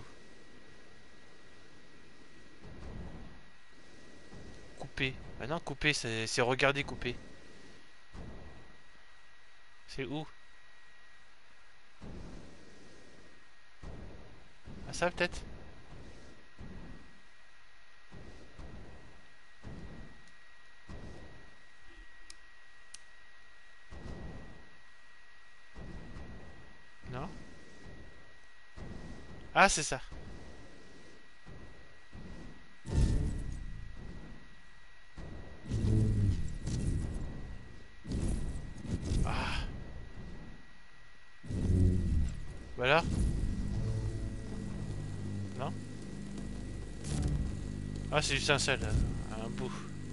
Speaker 2: Couper. Ah non, couper, c'est regarder couper. C'est où? Ah ça peut-être? Non? Ah c'est ça. Voilà. Non? Ah, c'est juste un seul, un bout.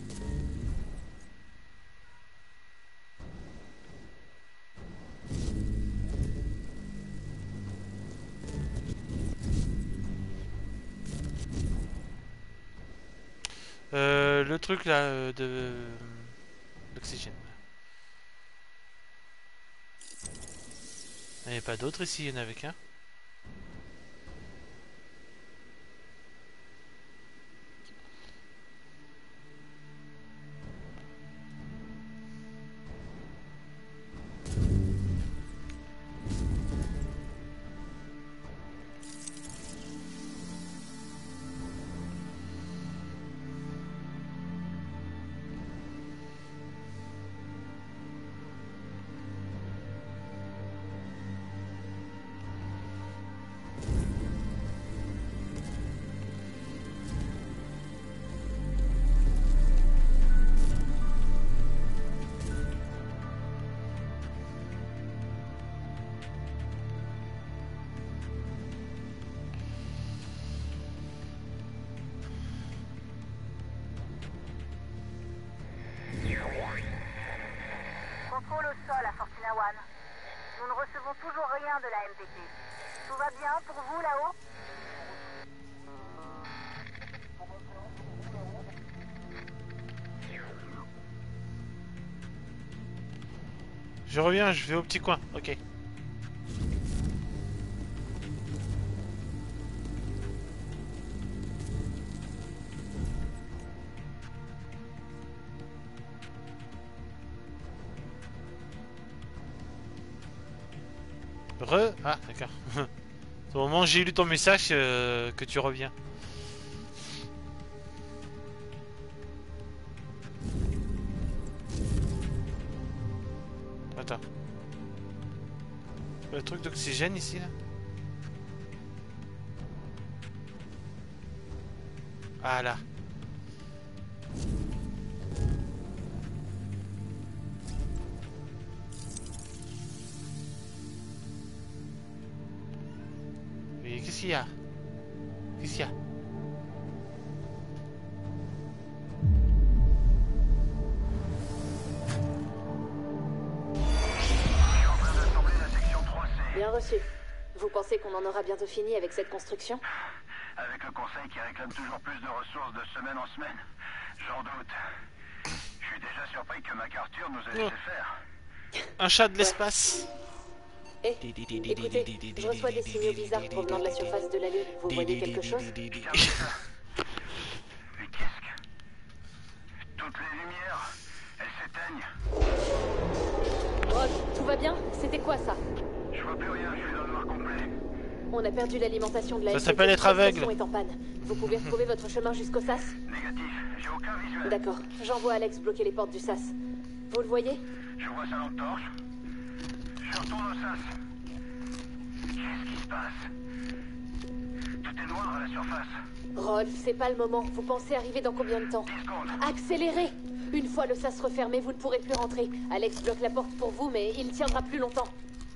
Speaker 2: Euh, le truc là euh, de l'oxygène. Il n'y a pas d'autre ici, il y en avait qu'un.
Speaker 4: Contrôle au sol à Fortuna One. Nous ne recevons toujours rien de la M P T. Tout va bien pour vous là-haut?
Speaker 2: Je reviens, je vais au petit coin, ok. Re... Ah, d'accord. Au moment où j'ai lu ton message euh, que tu reviens. Attends. Le truc d'oxygène ici, là. Ah, là. Mais qu'est-ce qu'il y a? Qu'est-ce qu'il y a?
Speaker 5: Bien reçu. Vous pensez qu'on en aura bientôt fini avec cette construction?
Speaker 6: Avec le conseil qui réclame toujours plus de ressources de semaine en semaine, j'en doute. Je suis déjà surpris que MacArthur nous ait laissé faire.
Speaker 2: Un chat de l'espace.
Speaker 5: Eh, écoutez, je reçois des signaux bizarres provenant de la surface de la Lune. Vous voyez quelque chose?
Speaker 6: Mais qu'est-ce que... Toutes les lumières, elles s'éteignent.
Speaker 5: Rod, tout va bien? C'était quoi ça?
Speaker 6: Je vois plus rien, je suis dans le noir complet.
Speaker 5: On a perdu l'alimentation de la
Speaker 2: Ça
Speaker 5: M P T.
Speaker 2: s'appelle être aveugle.
Speaker 5: La station est en panne. Vous pouvez retrouver votre chemin jusqu'au S A S?
Speaker 6: Négatif, j'ai aucun visuel.
Speaker 5: D'accord, j'envoie Alex bloquer les portes du S A S. Vous le voyez?
Speaker 6: Je vois sa lampe torche. Je retourne au S A S. Qu'est-ce qui se passe? Tout est noir à la surface.
Speaker 5: Rolf, c'est pas le moment. Vous pensez arriver dans combien de temps?
Speaker 6: dix secondes.
Speaker 5: Accélérez! Une fois le S A S refermé, vous ne pourrez plus rentrer. Alex bloque la porte pour vous, mais il ne tiendra plus longtemps.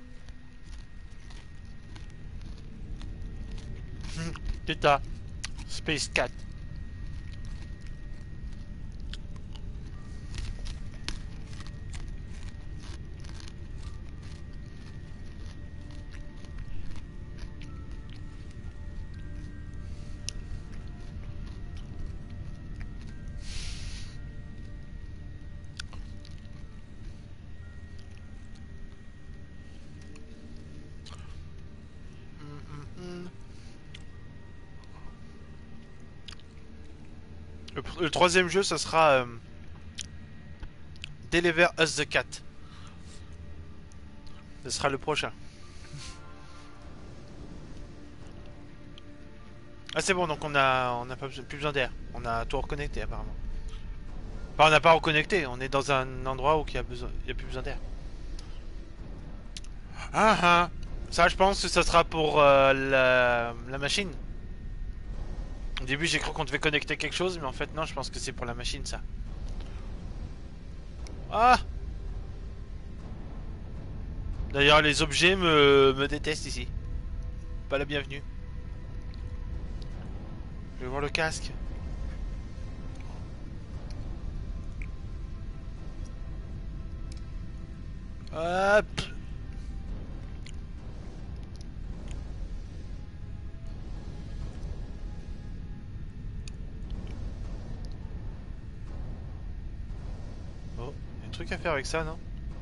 Speaker 2: Teta. Space Cat. Le, le troisième jeu, ça sera euh, Deliver Us the Cat. Ce sera le prochain. Ah c'est bon, donc on a on a pas besoin, plus besoin d'air. On a tout reconnecté apparemment. Enfin, on n'a pas reconnecté. On est dans un endroit où il y a besoin, il y a plus besoin d'air. Ah ah. Ça, je pense que ça sera pour euh, la, la machine. Au début, j'ai cru qu'on devait connecter quelque chose, mais en fait, non, je pense que c'est pour la machine, ça. Ah! D'ailleurs, les objets me, me détestent ici. pas la bienvenue. Je vais voir le casque. Hop. Oh, il y a un truc à faire avec ça, non?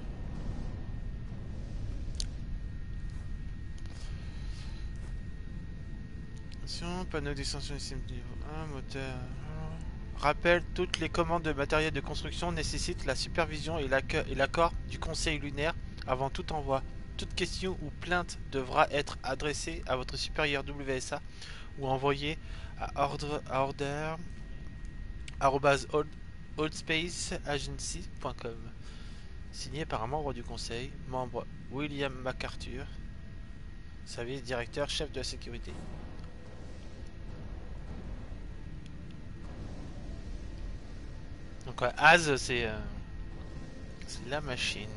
Speaker 2: Attention, panneau d'extension ici niveau un, moteur. Rappel, toutes les commandes de matériel de construction nécessitent la supervision et l'accord du Conseil lunaire avant tout envoi. Toute question ou plainte devra être adressée à votre supérieur W S A ou envoyée à ordre à order arobase oldspaceagency point com. Signé par un membre du Conseil, membre William MacArthur, service directeur chef de la sécurité. Donc ouais, Az c'est euh, la machine.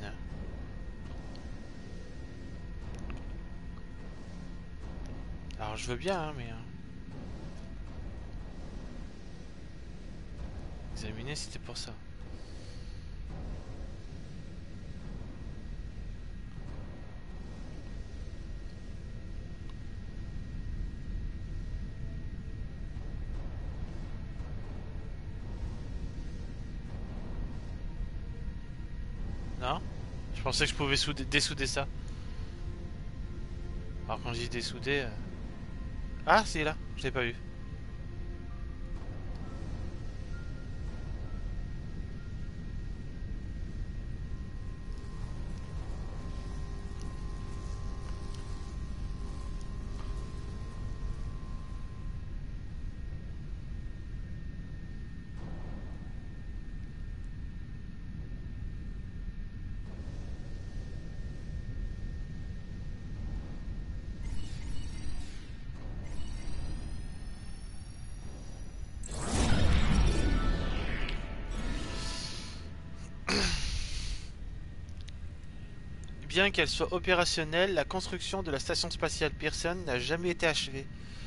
Speaker 2: Alors je veux bien hein, mais euh, examiner si c'était pour ça. Non? Je pensais que je pouvais souder, dessouder ça. Alors quand je dis dessouder... Euh... Ah, c'est là, je l'ai pas vu. Bien qu'elle soit opérationnelle, la construction de la station spatiale Pearson n'a jamais été achevée.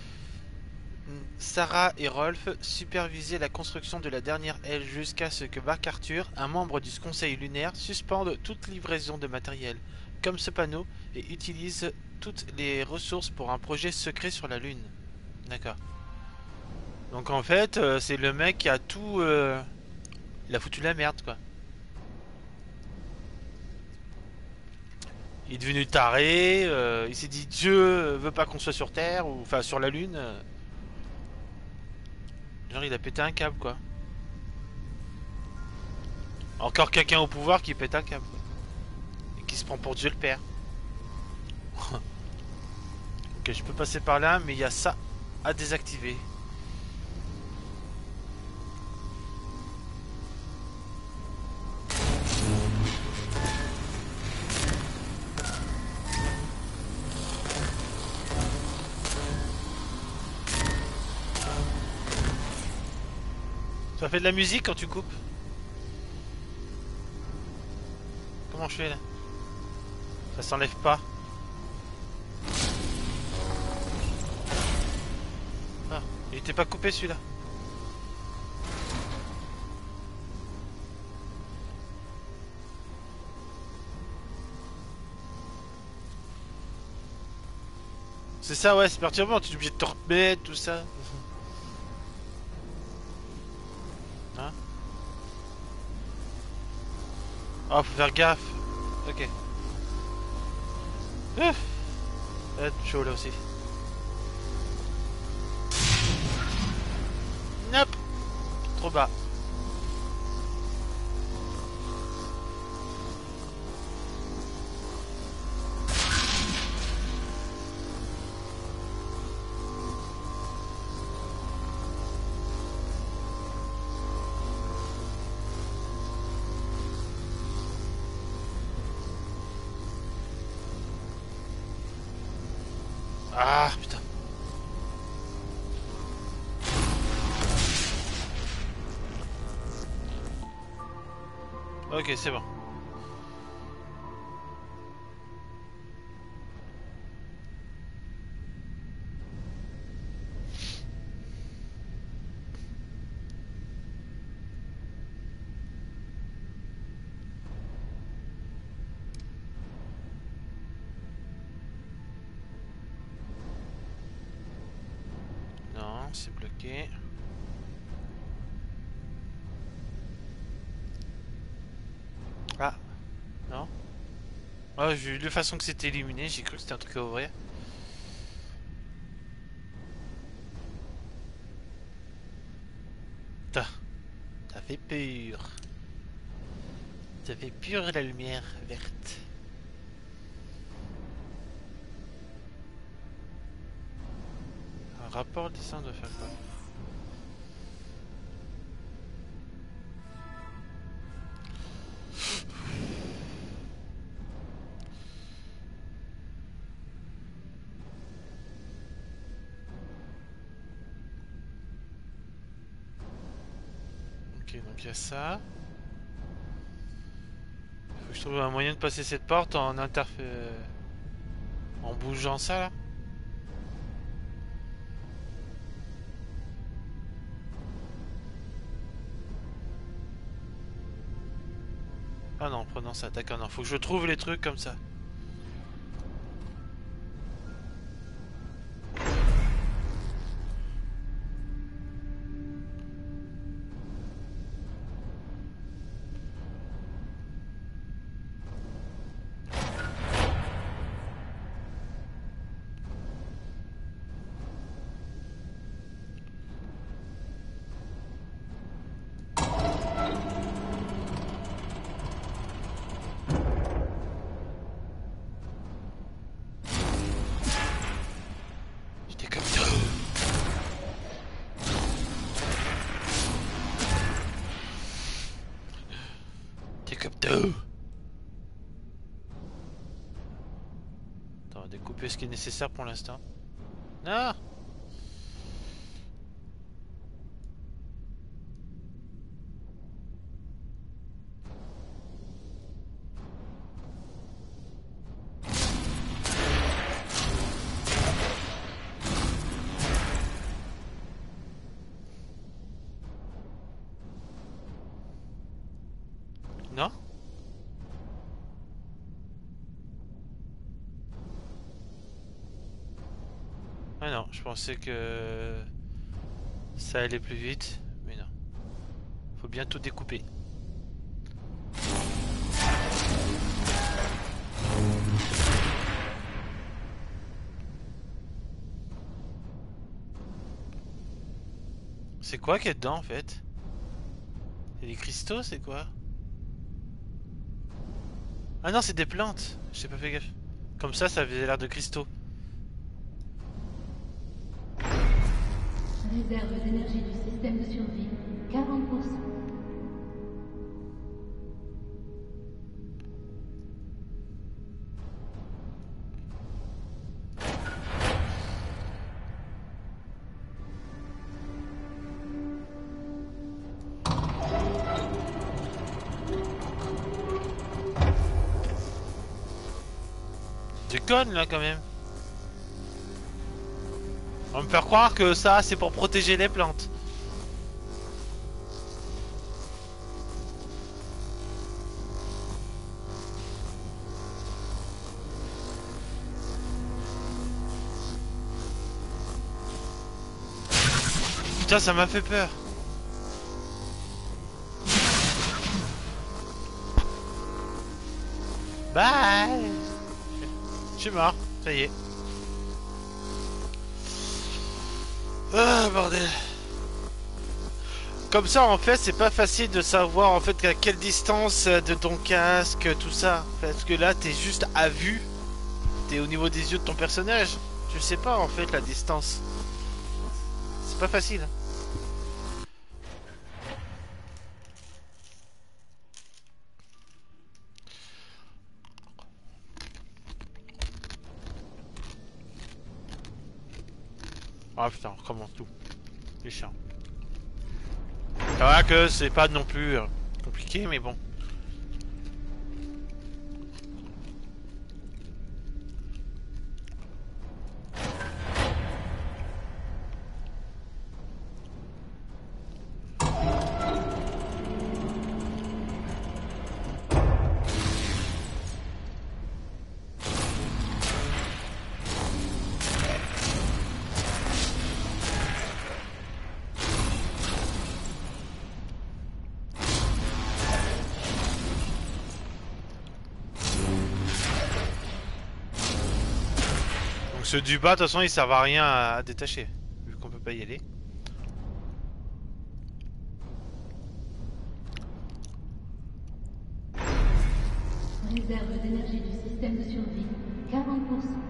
Speaker 2: Sarah et Rolf supervisaient la construction de la dernière aile jusqu'à ce que MacArthur, un membre du Conseil lunaire, suspende toute livraison de matériel, comme ce panneau, et utilise toutes les ressources pour un projet secret sur la Lune. D'accord. Donc en fait, euh, c'est le mec qui a tout... Euh... Il a foutu la merde, quoi. Il est devenu taré, euh, il s'est dit Dieu veut pas qu'on soit sur Terre, ou enfin sur la Lune. Genre il a pété un câble quoi. Encore quelqu'un au pouvoir qui pète un câble. Et qui se prend pour Dieu le Père. Ok, je peux passer par là, mais il y a ça à désactiver. Ça fait de la musique quand tu coupes. Comment je fais là? Ça s'enlève pas. Ah, il était pas coupé celui-là. C'est ça ouais, c'est perturbant, tu es obligé de te remettre, tout ça. Hein? Oh, faut faire gaffe. Ok. Ouf. Ça va être chaud là aussi. Nope. Trop bas. Ah putain. Ok, c'est bon. Ok. Ah. Non. Oh, j'ai vu de façon que c'était illuminé, j'ai cru que c'était un truc à ouvrir. Putain. Ça fait pur. Ça fait pur la lumière verte. Un rapport dessin doit faire quoi? Ok, donc il y a ça. Faut que je trouve un moyen de passer cette porte en interfé... en bougeant ça là. Ah non, en prenant ça, d'accord, non, faut que je trouve les trucs comme ça. Attends, découper ce qui est nécessaire pour l'instant. Non. Non. Ah non, je pensais que ça allait plus vite, mais non. Faut bien tout découper. C'est quoi qu'il y a dedans en fait? C'est des cristaux, c'est quoi? Ah non, c'est des plantes. J'ai pas fait gaffe. Comme ça, ça avait l'air de cristaux.
Speaker 1: Réserve d'énergie du système de survie, quarante pour cent.
Speaker 2: Déconne là quand même. On va me faire croire que ça c'est pour protéger les plantes. Putain, ça m'a fait peur. Bye. Je suis mort, ça y est. Ah bordel. Comme ça en fait c'est pas facile de savoir en fait à quelle distance de ton casque, tout ça. Parce que là t'es juste à vue. T'es au niveau des yeux de ton personnage. Tu sais pas en fait la distance. C'est pas facile. Ah putain, on recommence tout. C'est chiant. Ça va que c'est pas non plus euh, compliqué, mais bon. Ceux du bas, de toute façon, ils servent à rien à détacher, vu qu'on peut pas y aller.
Speaker 1: Réserve d'énergie du système de survie, quarante pour cent.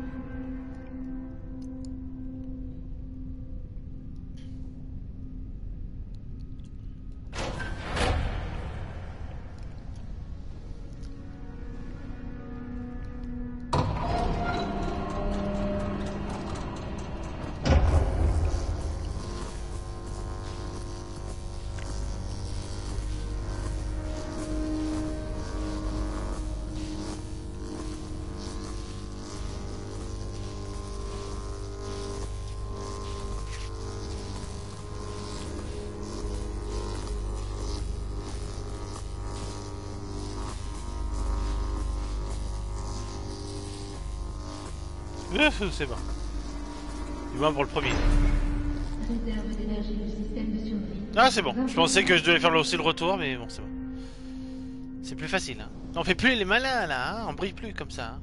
Speaker 2: C'est bon. Du moins pour le premier.
Speaker 1: Réserve d'énergie du système de survie.
Speaker 2: Ah c'est bon. Je pensais que je devais faire aussi le retour, mais bon c'est bon. C'est plus facile. Hein. On fait plus les malins là, hein. On brille plus comme ça. Hein.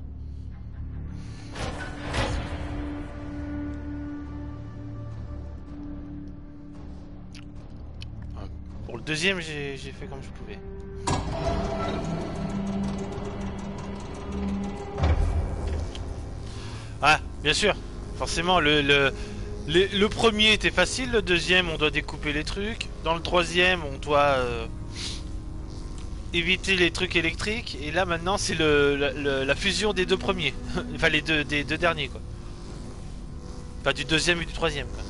Speaker 2: Pour le deuxième, j'ai fait comme je pouvais. Ah, bien sûr. Forcément, le, le, le, le premier était facile. Le deuxième, on doit découper les trucs. Dans le troisième, on doit euh, éviter les trucs électriques. Et là, maintenant, c'est le, le, la fusion des deux premiers. Enfin, les deux, des deux derniers, quoi. Enfin, du deuxième et du troisième, quoi.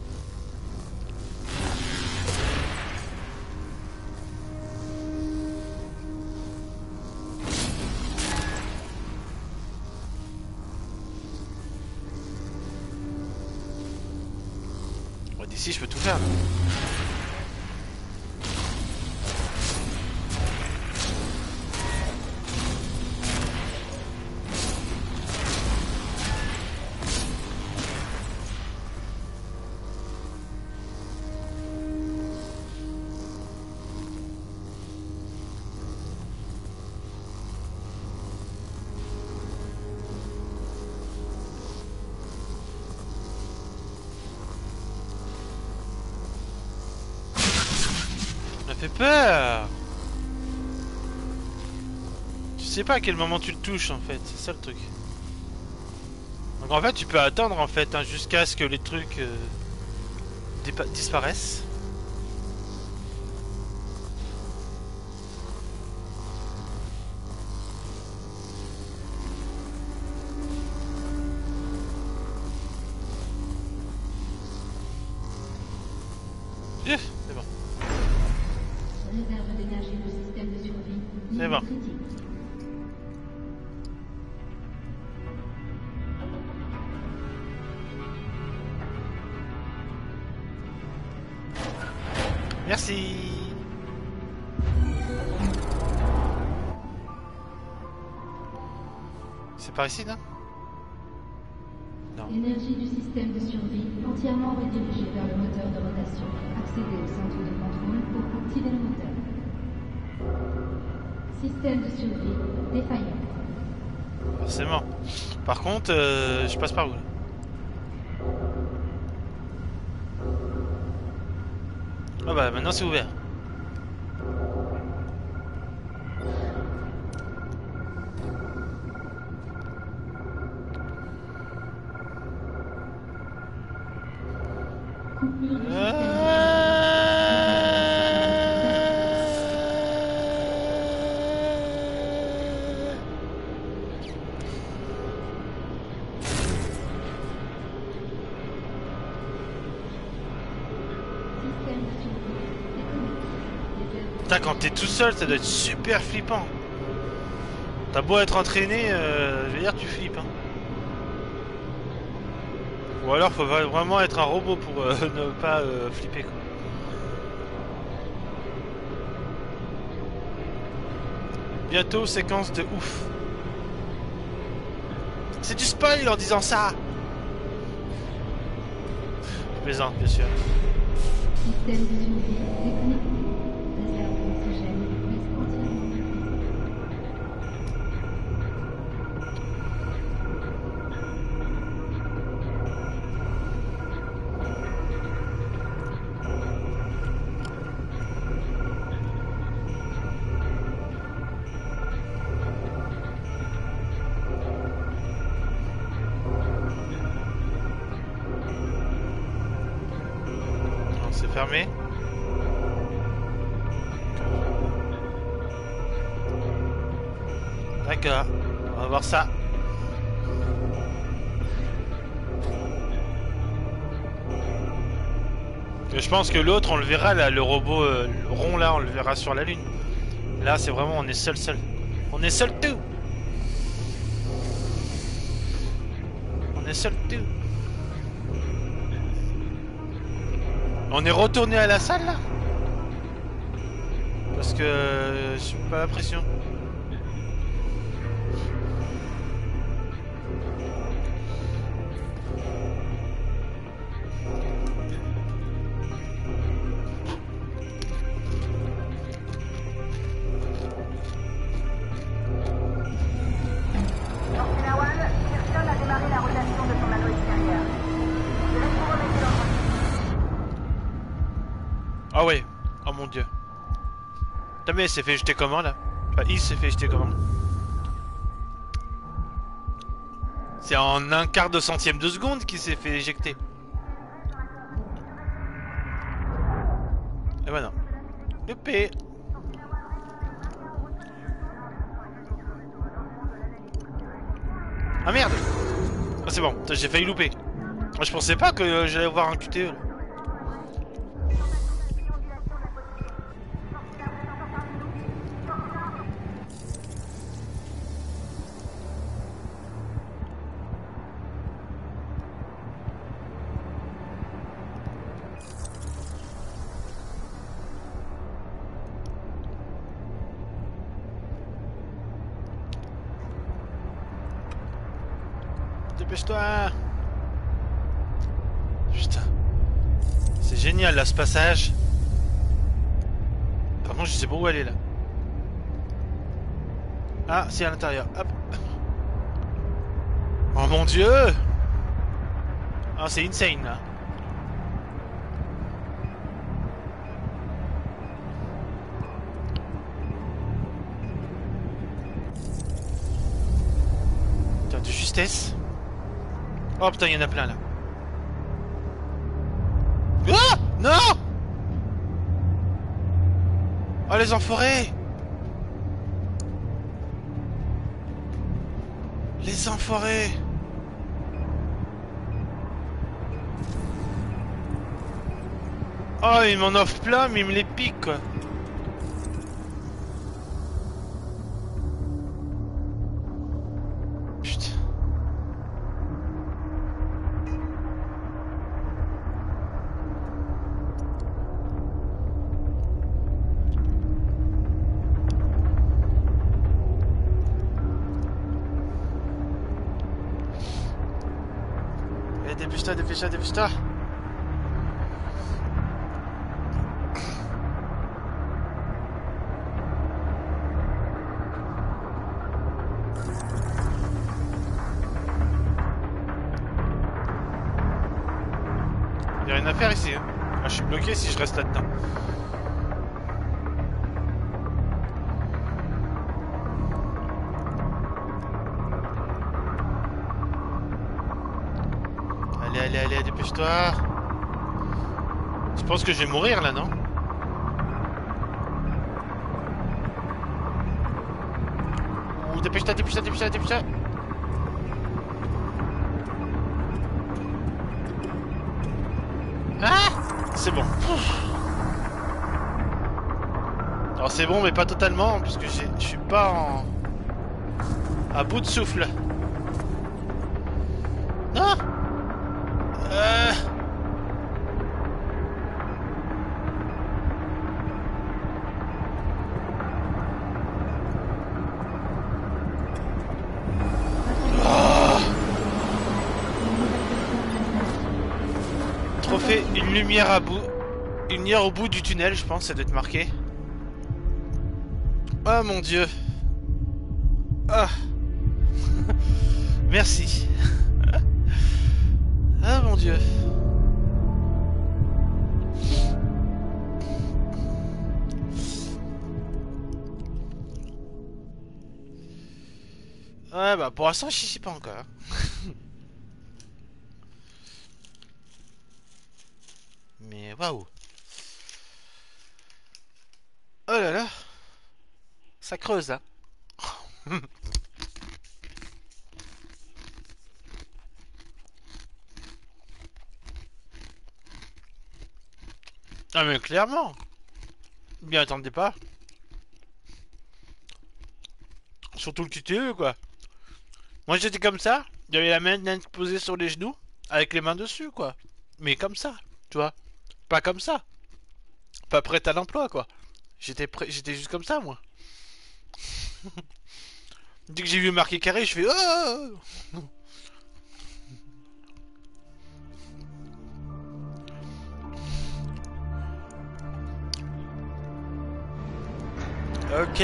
Speaker 2: D'ici, je peux tout faire. Peur. Tu sais pas à quel moment tu le touches en fait, c'est ça le truc. Donc en fait tu peux attendre en fait hein, jusqu'à ce que les trucs euh, disparaissent. Yeah, c'est bon.
Speaker 1: Réserve d'énergie du système de survie.
Speaker 2: C'est bon. Merci. C'est par ici, non? Non.
Speaker 1: L'énergie du système de survie entièrement redirigée vers le moteur de rotation. Accédez au centre de contrôle pour activer le moteur. Système de survie défaillant.
Speaker 2: Forcément. Par contre, euh, je passe par où là? Ah bah maintenant c'est ouvert.
Speaker 1: Coupure du
Speaker 2: Euh...
Speaker 1: système.
Speaker 2: Putain, quand t'es tout seul, ça doit être super flippant. T'as beau être entraîné, euh, je veux dire, tu flippes. Hein. Ou alors, faut vraiment être un robot pour euh, ne pas euh, flipper, quoi. Bientôt, séquence de ouf. C'est du spoil en disant ça. Je plaisante, bien sûr.
Speaker 1: Système de survie déconnecté. Réserve d'oxygène reste entièrement active.
Speaker 2: fermés. D'accord, on va voir ça. Je pense que l'autre, on le verra là, le robot euh, le rond là, on le verra sur la lune. Là, c'est vraiment, on est seul, seul. On est seul tout. On est seul tout. On est retourné à la salle là? Parce que euh, j'ai pas l'impression. Ah ouais, oh mon dieu. Putain mais elle s'est fait jeter comment là? Enfin il s'est fait jeter comment? C'est en un quart de centième de seconde qu'il s'est fait éjecter. Et voilà. Loupé. Ah merde. Ah c'est bon, j'ai failli louper. Moi je pensais pas que euh, j'allais voir un Q T E là. Dépêche-toi. Putain. C'est génial là ce passage. Par contre je sais pas où aller là. Ah c'est à l'intérieur. Hop. Oh mon dieu. Ah c'est insane là. Putain de justesse. Oh putain, il y en a plein là. Ah non. Oh les enfoirés. Les enfoirés. Oh ils m'en offrent plein mais ils me les piquent quoi. Dépêche-toi, dépêche-toi, dépêche-toi. Il n'y a rien à faire ici. Hein. Moi, je suis bloqué si je reste là-dedans. Allez, allez, dépêche-toi. Je pense que je vais mourir là, non? Ouh, dépêche-toi, dépêche-toi, dépêche-toi, dépêche-toi. Ah! C'est bon. Alors c'est bon, mais pas totalement, puisque je suis pas en... à bout de souffle. Non! Euh... Oh. Trophée, une lumière à bout. Une lumière au bout du tunnel, je pense, ça doit être marqué. Oh mon dieu. Ah. Merci. Ah mon dieu. Ouais bah pour l'instant je sais pas encore. Mais waouh. Oh là là. Ça creuse, hein. Ah mais clairement. Bien attendez pas. Surtout le Q T E quoi. Moi j'étais comme ça. Il y avait la main posée sur les genoux. Avec les mains dessus quoi. Mais comme ça. Tu vois. Pas comme ça. Pas prête à l'emploi quoi. J'étais prêt, j'étais juste comme ça moi. Dès que j'ai vu marqué carré, je fais oh. Ok.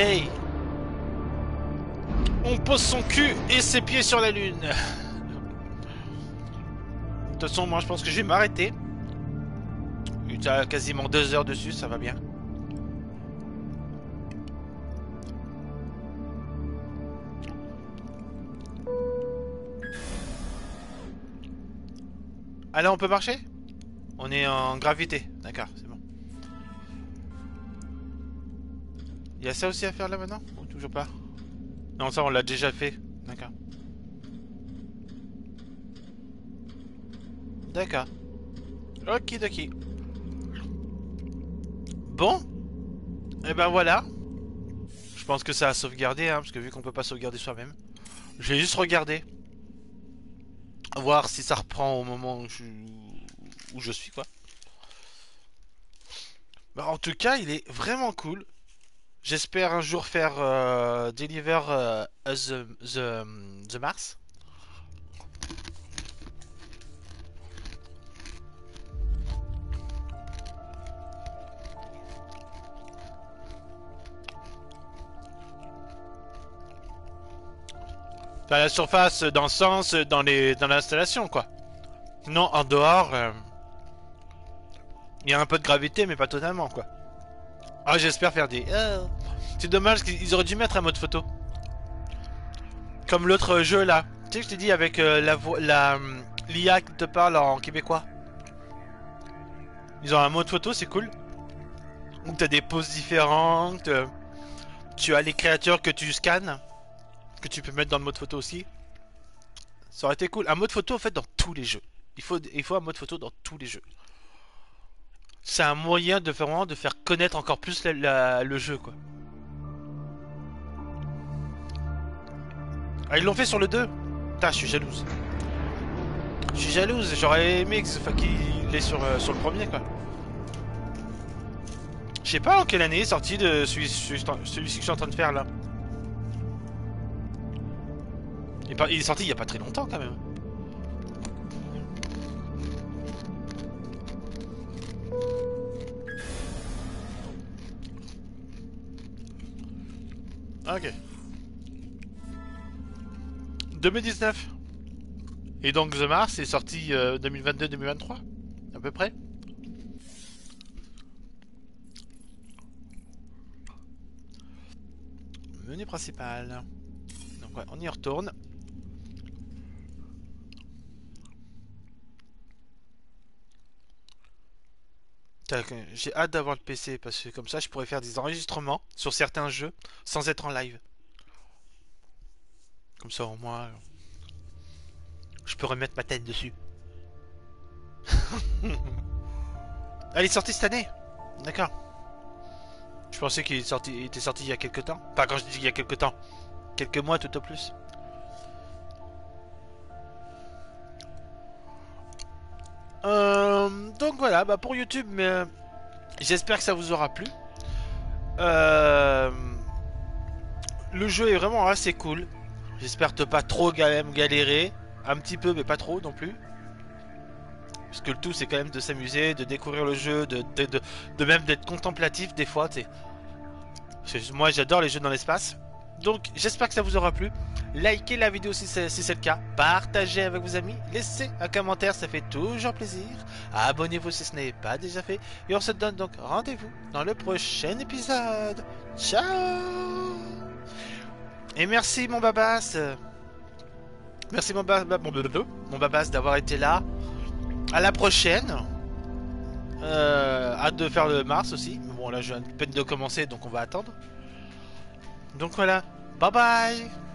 Speaker 2: On pose son cul et ses pieds sur la lune. De toute façon, moi je pense que je vais m'arrêter. Tu as quasiment deux heures dessus, ça va bien. Ah là on peut marcher? On est en gravité, d'accord, c'est bon. Il y a ça aussi à faire là maintenant? Ou toujours pas? Non, ça on l'a déjà fait, d'accord. D'accord. Okidoki. Bon. Et ben voilà. Je pense que ça a sauvegardé, hein, parce que vu qu'on peut pas sauvegarder soi-même. Je vais juste regarder. Voir si ça reprend au moment où je, où je suis, quoi. Bah, en tout cas, il est vraiment cool. J'espère un jour faire euh, Deliver euh, the, the, the Mars. Enfin, la surface dans le sens, dans les dans l'installation, quoi. Non, en dehors, euh, il y a un peu de gravité, mais pas totalement, quoi. Ah, j'espère faire des... Oh. C'est dommage qu'ils auraient dû mettre un mode photo. Comme l'autre jeu, là. Tu sais que je t'ai dit avec euh, la voix... la l'I A qui te parle en québécois. Ils ont un mode photo, c'est cool. Où t'as des poses différentes. Euh, tu as les créatures que tu scannes. Que tu peux mettre dans le mode photo aussi. Ça aurait été cool. Un mode photo, en fait, dans tous les jeux. Il faut, il faut un mode photo dans tous les jeux. C'est un moyen de faire, vraiment, de faire connaître encore plus la, la, le jeu, quoi. Ah, ils l'ont fait sur le deux. Putain, je suis jalouse. Je suis jalouse. J'aurais aimé qu'il est sur, euh, sur le premier, quoi. Je sais pas en quelle année est sorti de celui, celui, celui-ci que je suis en train de faire, là. Il est sorti il y a pas très longtemps, quand même. Ok. deux mille dix-neuf. Et donc The Mars est sorti euh, deux mille vingt-deux deux mille vingt-trois, à peu près. Menu principal. Donc ouais, on y retourne. J'ai hâte d'avoir le P C parce que comme ça je pourrais faire des enregistrements sur certains jeux sans être en live. Comme ça au moins je peux remettre ma tête dessus. Elle est sortie cette année. D'accord. Je pensais qu'il était sorti il y a quelques temps. Enfin quand je dis il y a quelques temps, quelques mois tout au plus. Euh, donc voilà, bah pour YouTube, mais euh, j'espère que ça vous aura plu. Euh, le jeu est vraiment assez cool. J'espère ne pas trop galérer, un petit peu, mais pas trop non plus. Parce que le tout, c'est quand même de s'amuser, de découvrir le jeu, de, de, de, de même d'être contemplatif des fois. T'sais. Moi, j'adore les jeux dans l'espace. Donc, j'espère que ça vous aura plu. Likez la vidéo si c'est si le cas. Partagez avec vos amis. Laissez un commentaire, ça fait toujours plaisir. Abonnez-vous si ce n'est pas déjà fait. Et on se donne donc rendez-vous dans le prochain épisode. Ciao. Et merci mon babas. Merci mon, ba mon, mon babas d'avoir été là. À la prochaine. Euh, hâte de faire le Mars aussi. Mais bon. bon là je viens de peine de commencer donc on va attendre. Donc voilà, bye bye.